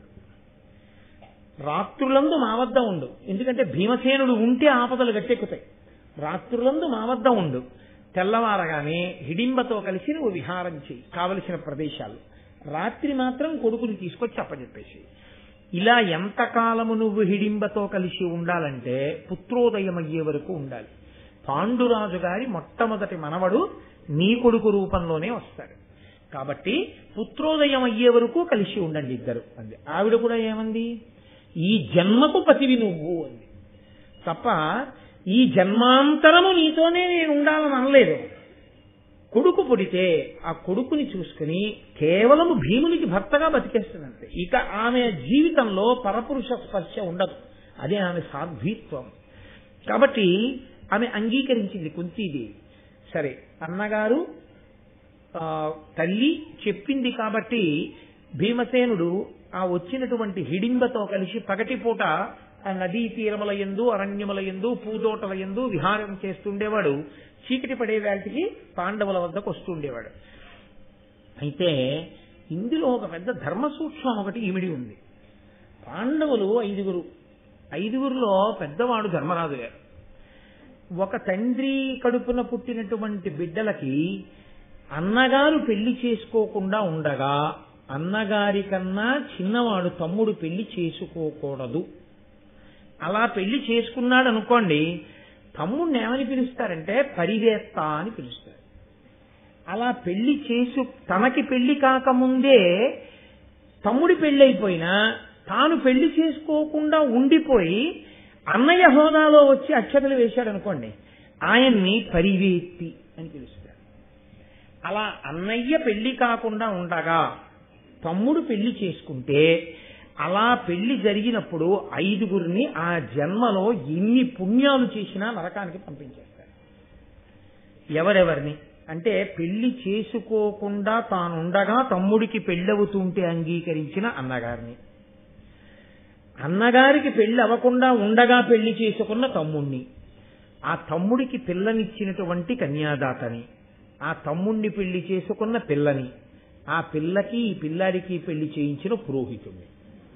రాత్రులందు మా వద్ద ఉండు, ఎందుకంటే భీమసేనుడు ఉంటే ఆపదలు గట్టెక్కుతాయి. రాత్రులందు మా వద్ద ఉండు. తెల్లవారగానే హిడింబతో కలిసి నువ్వు విహారం చేయి కావలసిన ప్రదేశాలు, రాత్రి మాత్రం కొడుకుని తీసుకొచ్చి అప్పచెప్పేసి. ఇలా ఎంతకాలము నువ్వు హిడింబతో కలిసి ఉండాలంటే పుత్రోదయం అయ్యే వరకు ఉండాలి. పాండురాజు గారి మొట్టమొదటి మనవడు నీ కొడుకు రూపంలోనే వస్తాడు కాబట్టి పుత్రోదయం అయ్యే వరకు కలిసి ఉండండి ఇద్దరు అంది. ఆవిడ కూడా ఏమంది, ఈ జన్మకు పతివి నువ్వు అంది తప్ప ఈ జన్మాంతరము నీతోనే నేను ఉండాలని అనలేదు. కొడుకు పుడితే ఆ కొడుకుని చూసుకుని కేవలం భీమునికి భర్తగా బతికేస్తుందంటే ఇక ఆమె జీవితంలో పరపురుష స్పర్శ ఉండదు. అదే ఆమె సాధ్వీత్వం. కాబట్టి ఆమె అంగీకరించింది కుంతీదేవి. సరే, అన్నగారు తల్లి చెప్పింది కాబట్టి భీమసేనుడు ఆ వచ్చినటువంటి హిడింబతో కలిసి పగటిపూట ఆ నదీ తీరముల యందు అరణ్యముల యందు పూదోటల యందు విహారం చేస్తుండేవాడు. చీకటి పడే వేళకి పాండవుల వద్దకు వస్తుండేవాడు. అయితే ఇందులో ఒక పెద్ద ధర్మ సూక్ష్మం ఒకటి ఇమిడి ఉంది. పాండవులు ఐదుగురులో పెద్దవాడు ధర్మరాజు గారు. ఒక తండ్రి కడుపున పుట్టినటువంటి బిడ్డలకి అన్నగారు పెళ్లి చేసుకోకుండా ఉండగా అన్నగారి కన్నా చిన్నవాడు తమ్ముడు పెళ్లి చేసుకోకూడదు. అలా పెళ్లి చేసుకున్నాడు అనుకోండి, తమ్ముడిని ఏమని పిలుస్తారంటే పరివేత్త అని పిలుస్తారు. అలా పెళ్లి తనకి పెళ్లి కాకముందే తమ్ముడి పెళ్లి అయిపోయినా తాను పెళ్లి చేసుకోకుండా ఉండిపోయి అన్నయ్య హోదాలో వచ్చి అక్షతలు వేశాడు అనుకోండి, ఆయన్ని పరివేత్తి అని పిలుస్తారు. అలా అన్నయ్య పెళ్లి కాకుండా ఉండగా తమ్ముడు పెళ్లి చేసుకుంటే అలా పెళ్లి జరిగినప్పుడు ఐదుగురిని ఆ జన్మలో ఎన్ని పుణ్యాలు చేసినా నరకానికి పంపించేస్తారు. ఎవరెవరిని అంటే పెళ్లి చేసుకోకుండా తానుండగా తమ్ముడికి పెళ్ళవుతుంటే అంగీకరించిన అన్నగారిని, అన్నగారికి పెళ్లి అవ్వకుండా ఉండగా పెళ్లి చేసుకున్న తమ్ముణ్ణి, ఆ తమ్ముడికి పిల్లనిచ్చినటువంటి కన్యాదాతని, ఆ తమ్ముణ్ణి పెళ్లి చేసుకున్న పిల్లని, ఆ పిల్లకి ఈ పిల్లాడికి పెళ్లి చేయించిన పురోహితుణ్ణి.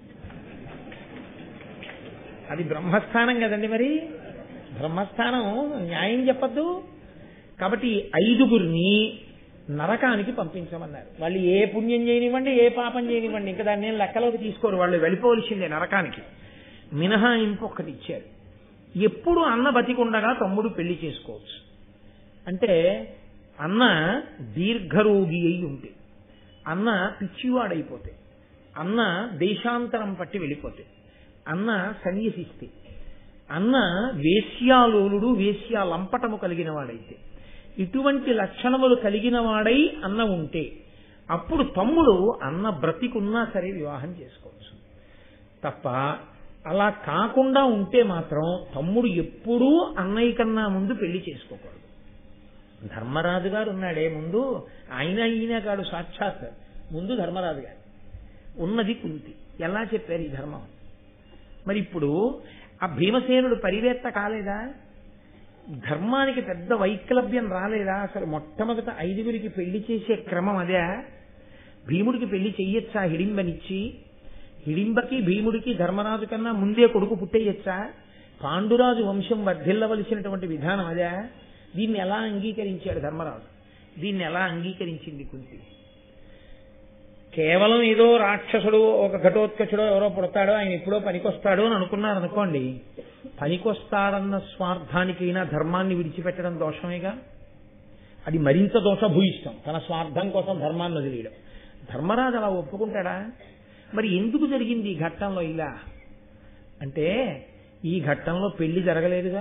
అది బ్రహ్మస్థానం కదండి. మరి బ్రహ్మస్థానం న్యాయం చెప్పద్దు. కాబట్టి ఐదుగురిని నరకానికి పంపించమన్నారు. వాళ్ళు ఏ పుణ్యం చేయనివ్వండి, ఏ పాపం చేయనివ్వండి, ఇంకా దాన్ని లెక్కలోకి తీసుకోరు. వాళ్ళు వెళ్ళిపోవలసిందే నరకానికి. మినహాయింపు ఒక్కటి ఇచ్చారు. ఎప్పుడు అన్న బతికుండగా తమ్ముడు పెళ్లి చేసుకోవచ్చు. అంటే అన్న దీర్ఘరోగి అయి ఉంటే, అన్న పిచ్చివాడైపోతే, అన్న దేశాంతరం పట్టి వెళ్ళిపోతే, అన్న సన్యసిస్తే, అన్న వేశ్యాలోలుడు వేశ్యాలంపటము కలిగిన వాడైతే, ఇటువంటి లక్షణములు కలిగిన వాడై అన్న ఉంటే అప్పుడు తమ్ముడు అన్న బ్రతికున్నా సరే వివాహం చేసుకోవచ్చు. తప్ప అలా కాకుండా ఉంటే మాత్రం తమ్ముడు ఎప్పుడూ అన్నయ్య కన్నా ముందు పెళ్లి చేసుకోకూడదు. ధర్మరాజు గారు ఉన్నాడే ముందు, ఈయన కాడు సాక్షాత్ ముందు ధర్మరాజు గారు, ఉన్నది కుంతి. ఎలా చెప్పారు ఈ ధర్మం? మరి ఇప్పుడు ఆ భీమసేనుడు పరివేత్త కాలేదా? ధర్మానికి పెద్ద వైక్లభ్యం రాలేదా? అసలు మొట్టమొదట ఐదుగురికి పెళ్లి చేసే క్రమం అదే. భీముడికి పెళ్లి చెయ్యొచ్చా హిడింబనిచ్చి? హిడింబకి భీముడికి ధర్మరాజు కన్నా ముందే కొడుకు పుట్టేయచ్చా? పాండురాజు వంశం వర్ధిల్లవలసినటువంటి విధానం అదే. దీన్ని ఎలా అంగీకరించాడు ధర్మరాజు? దీన్ని ఎలా అంగీకరించింది కుంతి? కేవలం ఏదో రాక్షసుడు ఒక ఘటోత్కచుడో ఎవరో పుడతాడో ఆయన ఎప్పుడో పనికొస్తాడు అని అనుకున్నారు అనుకోండి, పనికొస్తాడన్న స్వార్థానికైనా ధర్మాన్ని విడిచిపెట్టడం దోషమేగా. అది మరింత దోషభూయిష్టం, తన స్వార్థం కోసం ధర్మాన్ని వదిలేయడం. ధర్మరాజు అలా ఒప్పుకుంటాడా? మరి ఎందుకు జరిగింది ఈ ఘట్టంలో ఇలా అంటే, ఈ ఘట్టంలో పెళ్లి జరగలేదుగా,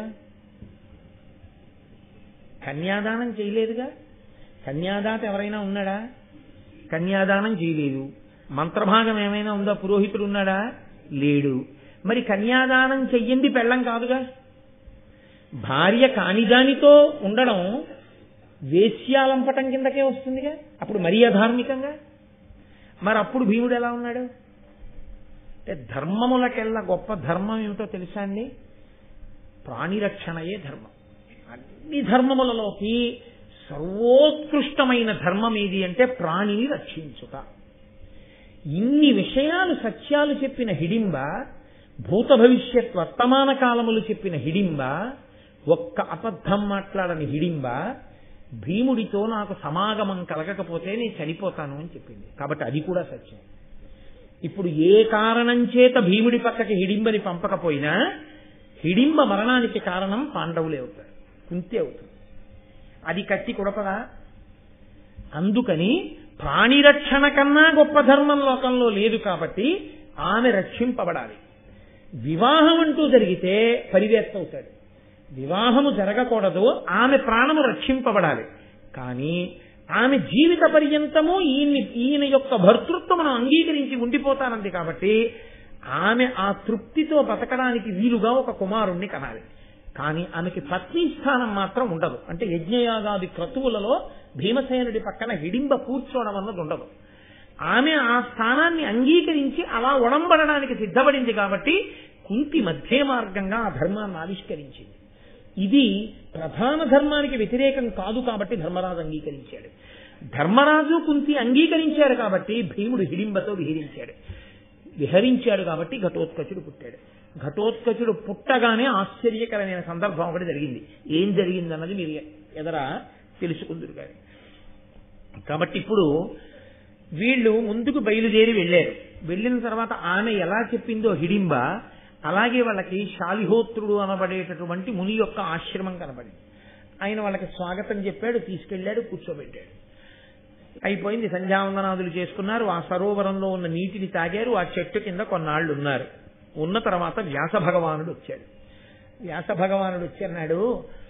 కన్యాదానం చేయలేదుగా. కన్యాదాత ఎవరైనా ఉన్నాడా? కన్యాదానం చేయలేదు. మంత్రభాగం ఏమైనా ఉందా? పురోహితుడు ఉన్నాడా? లేడు. మరి కన్యాదానం చెయ్యింది పెళ్ళం కాదుగా. భార్య కానిదానితో ఉండడం వేశ్యాలంపటం కిందకే వస్తుందిగా. అప్పుడు మరీ అధార్మికంగా. మరి అప్పుడు భీముడు ఎలా ఉన్నాడు అంటే, ధర్మములకెల్లా గొప్ప ధర్మం ఏమిటో తెలుసా అండి? ప్రాణిరక్షణయే ధర్మం. అన్ని ధర్మములలోకి సర్వోత్కృష్టమైన ధర్మం ఏది అంటే ప్రాణిని రక్షించుట. ఇన్ని విషయాలు సత్యాలు చెప్పిన హిడింబ, భూత భవిష్యత్ వర్తమాన కాలములు చెప్పిన హిడింబ, ఒక్క అబద్ధం మాట్లాడని హిడింబ భీముడితో నాకు సమాగమం కలగకపోతే నేను చనిపోతాను అని చెప్పింది. కాబట్టి అది కూడా సత్యం. ఇప్పుడు ఏ కారణం చేత భీముడి పక్కకి హిడింబని పంపకపోయినా హిడింబ మరణానికి కారణం పాండవులే అవుతారు, కుంతి అవుతుంది. అది కత్తి కుడపదా? అందుకని ప్రాణిరక్షణ కన్నా గొప్ప ధర్మం లోకంలో లేదు కాబట్టి ఆమె రక్షింపబడాలి. వివాహం అంటూ జరిగితే పరివేత్త అవుతాడు. వివాహము జరగకూడదు, ఆమె ప్రాణము రక్షింపబడాలి. కానీ ఆమె జీవిత పర్యంతము ఈయన యొక్క భర్తృత్వమును అంగీకరించి ఉండిపోతానంది కాబట్టి ఆమె ఆ తృప్తితో బతకడానికి వీలుగా ఒక కుమారుణ్ణి కనాలి. కానీ ఆమెకి పత్ని స్థానం మాత్రం ఉండదు. అంటే యజ్ఞయాగాది క్రతువులలో భీమసేనుడి పక్కన హిడింబ కూర్చోవడం అన్నది ఉండదు. ఆమె ఆ స్థానాన్ని అంగీకరించి అలా ఒడంబడడానికి సిద్ధపడింది కాబట్టి కుంతి మధ్య మార్గంగా ఆ ధర్మాన్ని ఆవిష్కరించింది. ఇది ప్రధాన ధర్మానికి వ్యతిరేకం కాదు కాబట్టి ధర్మరాజు అంగీకరించాడు. ధర్మరాజు కుంతి అంగీకరించాడు కాబట్టి భీముడు హిడింబతో విహరించాడు కాబట్టి ఘటోత్కచుడు పుట్టాడు. ఘటోత్కచుడు పుట్టగానే ఆశ్చర్యకరమైన సందర్భం ఒకటి జరిగింది. ఏం జరిగిందన్నది మీరు ఎదరా తెలుసుకుందురు కానీ. కాబట్టి ఇప్పుడు వీళ్ళు ముందుకు బయలుదేరి వెళ్ళారు. వెళ్ళిన తర్వాత ఆమె ఎలా చెప్పిందో హిడింబ, అలాగే వాళ్ళకి శాలిహోత్రుడు అనబడేటటువంటి ముని యొక్క ఆశ్రమం కనబడింది. ఆయన వాళ్ళకి స్వాగతం చెప్పాడు, తీసుకెళ్లాడు, కూర్చోబెట్టాడు. అయిపోయింది, సంధ్యావందనాదులు చేసుకున్నారు. ఆ సరోవరంలో ఉన్న నీటిని తాగారు. ఆ చెట్టు కింద కొన్నాళ్ళు ఉన్నారు. ఉన్న తర్వాత వ్యాస భగవానుడు వచ్చాడు. వ్యాస భగవానుడు వచ్చన్నాడు,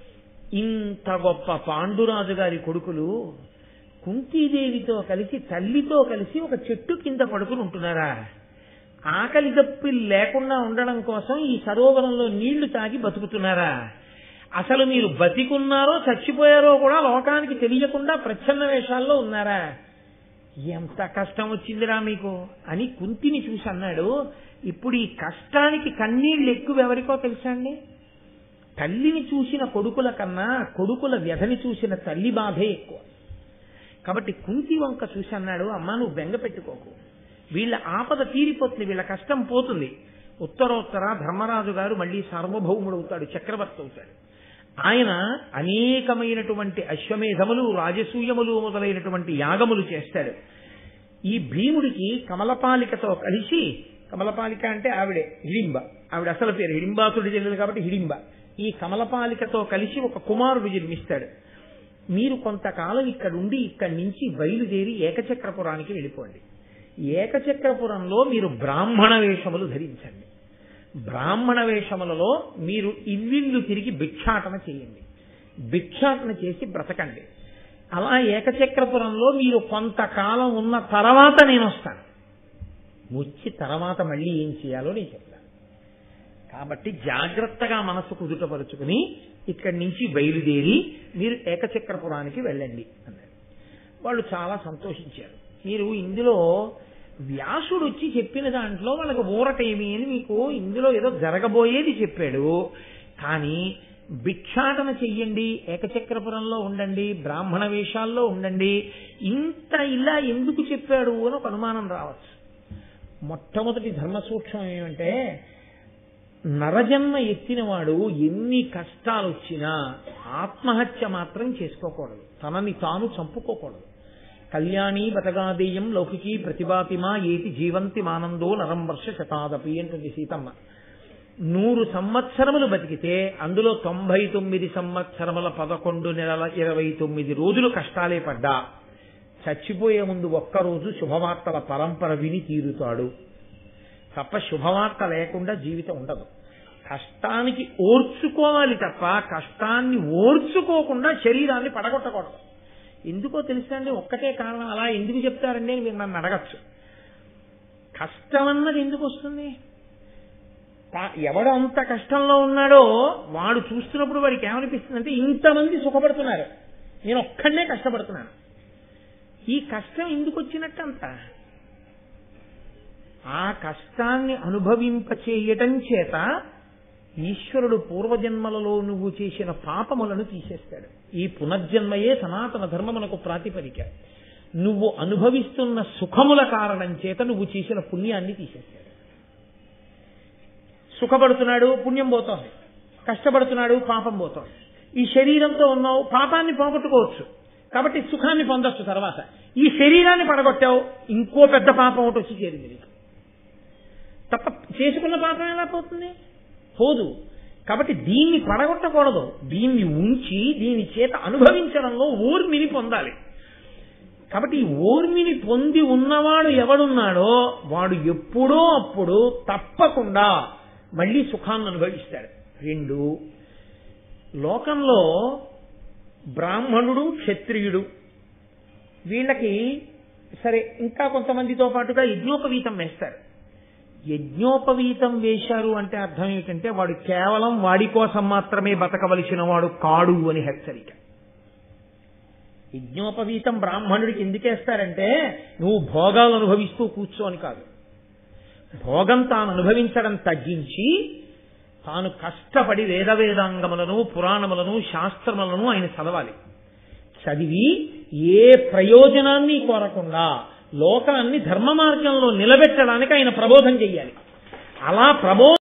ఇంత గొప్ప పాండురాజు గారి కొడుకులు కుంతీదేవితో కలిసి తల్లితో కలిసి ఒక చెట్టు కింద పడుకుని ఉంటున్నారా? ఆకలి దప్పిలు లేకుండా ఉండడం కోసం ఈ సరోవరంలో నీళ్లు తాగి బతుకుతున్నారా? అసలు మీరు బతికున్నారో చచ్చిపోయారో కూడా లోకానికి తెలియకుండా ప్రచ్ఛన్న వేషాల్లో ఉన్నారా? ఎంత కష్టం వచ్చిందిరా మీకు అని కుంతిని చూసి అన్నాడు. ఇప్పుడు ఈ కష్టానికి కన్నీళ్లు ఎక్కువ ఎవరికో తెలుసా అండి? తల్లిని చూసిన కొడుకుల కన్నా కొడుకుల వ్యధని చూసిన తల్లి బాధే ఎక్కువ. కాబట్టి కుంతి వంక చూసి అన్నాడు, అమ్మా నువ్వు బెంగ పెట్టుకోకు, వీళ్ళ ఆపద తీరిపోతుంది, వీళ్ళ కష్టం పోతుంది. ఉత్తరోత్తర ధర్మరాజు గారు మళ్లీ సార్వభౌముడు అవుతాడు, చక్రవర్తి అవుతాడు. ఆయన అనేకమైనటువంటి అశ్వమేధములు, రాజసూయములు మొదలైనటువంటి యాగములు చేస్తాడు. ఈ భీముడికి కమలపాలికతో కలిసి, కమలపాలిక అంటే ఆవిడే హిడింబ, ఆవిడ అసలు పేరు హిడింబాసుడి చెల్లెలు కాబట్టి హిడింబ. ఈ కమలపాలికతో కలిసి ఒక కుమారుడు జన్మిస్తాడు. మీరు కొంతకాలం ఇక్కడుండి ఇక్కడి నుంచి బయలుదేరి ఏకచక్రపురానికి వెళ్ళిపోండి. ఏకచక్రపురంలో మీరు బ్రాహ్మణ వేషములు ధరించండి. బ్రాహ్మణ వేషములలో మీరు ఇల్లిల్లు తిరిగి భిక్షాటన చేయండి. భిక్షాటన చేసి బ్రతకండి. అలా ఏకచక్రపురంలో మీరు కొంతకాలం ఉన్న తర్వాత నేను వస్తాను. వచ్చి తర్వాత మళ్ళీ ఏం చేయాలో నేను చెప్తాను. కాబట్టి జాగ్రత్తగా మనసు కుదుటపరుచుకుని ఇక్కడి నుంచి బయలుదేరి మీరు ఏకచక్రపురానికి వెళ్ళండి అన్నాడు. వాళ్ళు చాలా సంతోషించారు. మీరు ఇందులో వ్యాసుడు వచ్చి చెప్పిన దాంట్లో వాళ్ళకి ఊరటేమి అని మీకు ఇందులో ఏదో జరగబోయేది చెప్పాడు. కానీ భిక్షాటన చెయ్యండి, ఏకచక్రపురంలో ఉండండి, బ్రాహ్మణ వేషాల్లో ఉండండి, ఇంత ఇలా ఎందుకు చెప్పాడు అని ఒక అనుమానం రావచ్చు. మొట్టమొదటి ధర్మ సూక్ష్మం ఏమంటే, నరజన్మ ఎత్తినవాడు ఎన్ని కష్టాలు వచ్చినా ఆత్మహత్య మాత్రం చేసుకోకూడదు, తనని తాను చంపుకోకూడదు. కళ్యాణి బతగాదేయం లౌకికీ ప్రతిభాతిమా ఏతి జీవంతి మానందో నరం వర్ష శతాదపి అంటుంది సీతమ్మ. 100 సంవత్సరములు బతికితే అందులో 99 సంవత్సరముల 11 నెలల 29 రోజులు కష్టాలే పడ్డా చచ్చిపోయే ముందు ఒక్కరోజు శుభవార్తల పరంపర విని తీరుతాడు తప్ప శుభవార్త లేకుండా జీవితం ఉండదు. కష్టానికి ఓర్చుకోవాలి తప్ప కష్టాన్ని ఓర్చుకోకుండా శరీరాన్ని పడగొట్టకూడదు. ఎందుకో తెలుసా అండి, ఒక్కటే కారణం. అలా ఎందుకు చెప్తారండి అని మీరు నన్ను అడగచ్చు. కష్టం అన్నది ఎందుకు వస్తుంది? ఎవడు అంత కష్టంలో ఉన్నాడో వాడు చూస్తున్నప్పుడు వాడికి ఏమనిపిస్తుందంటే, ఇంతమంది సుఖపడుతున్నారు, నేను ఒక్కడే కష్టపడుతున్నాను. ఈ కష్టం ఎందుకు వచ్చినట్టు అంత? ఆ కష్టాన్ని అనుభవింపచేయటం చేత ఈశ్వరుడు పూర్వజన్మలలో నువ్వు చేసిన పాపములను తీసేస్తాడు. ఈ పునర్జన్మయే సనాతన ధర్మమునకు ప్రాతిపదిక. నువ్వు అనుభవిస్తున్న సుఖముల కారణం చేత నువ్వు చేసిన పుణ్యాన్ని తీసేస్తాడు. సుఖపడుతున్నాడు, పుణ్యం పోతోంది. కష్టపడుతున్నాడు, పాపం పోతోంది. ఈ శరీరంతో ఉన్నావు, పాపాన్ని పోగొట్టుకోవచ్చు, కాబట్టి సుఖాన్ని పొందొచ్చు. తర్వాత ఈ శరీరాన్ని పడగొట్టావు, ఇంకో పెద్ద పాపం ఒకటి వచ్చి చేరింది నీకు. తప్ప చేసుకున్న పాపం ఎలా పోతుంది? పోదు. కాబట్టి దీన్ని పడగొట్టకూడదు, దీన్ని ఉంచి దీని చేత అనుభవించడంలో ఓర్మిని పొందాలి. కాబట్టి ఈ ఓర్మిని పొంది ఉన్నవాడు ఎవడున్నాడో వాడు ఎప్పుడో అప్పుడు తప్పకుండా మళ్ళీ సుఖాన్ని అనుభవిస్తాడు. 2, లోకంలో బ్రాహ్మణుడు క్షత్రియుడు వీళ్ళకి సరే ఇంకా కొంతమందితో పాటుగా యజ్ఞోపవీతం వేస్తారు. యజ్ఞోపవీతం వేశారు అంటే అర్థం ఏమిటంటే వాడు కేవలం వాడి కోసం మాత్రమే బతకవలసిన వాడు కాడు అని హెచ్చరిక. యజ్ఞోపవీతం బ్రాహ్మణుడికి ఎందుకేస్తారంటే నువ్వు భోగాలు అనుభవిస్తూ కూర్చోని కాదు, భోగం తాను అనుభవించడం తగ్గించి తాను కష్టపడి వేదాంగములను పురాణములను శాస్త్రములను ఆయన చదవాలి. చదివి ఏ ప్రయోజనాన్ని కోరకుండా లోకాన్ని ధర్మ మార్గంలో నిలబెట్టడానికి ఆయన ప్రబోధం చెయ్యాలి. అలా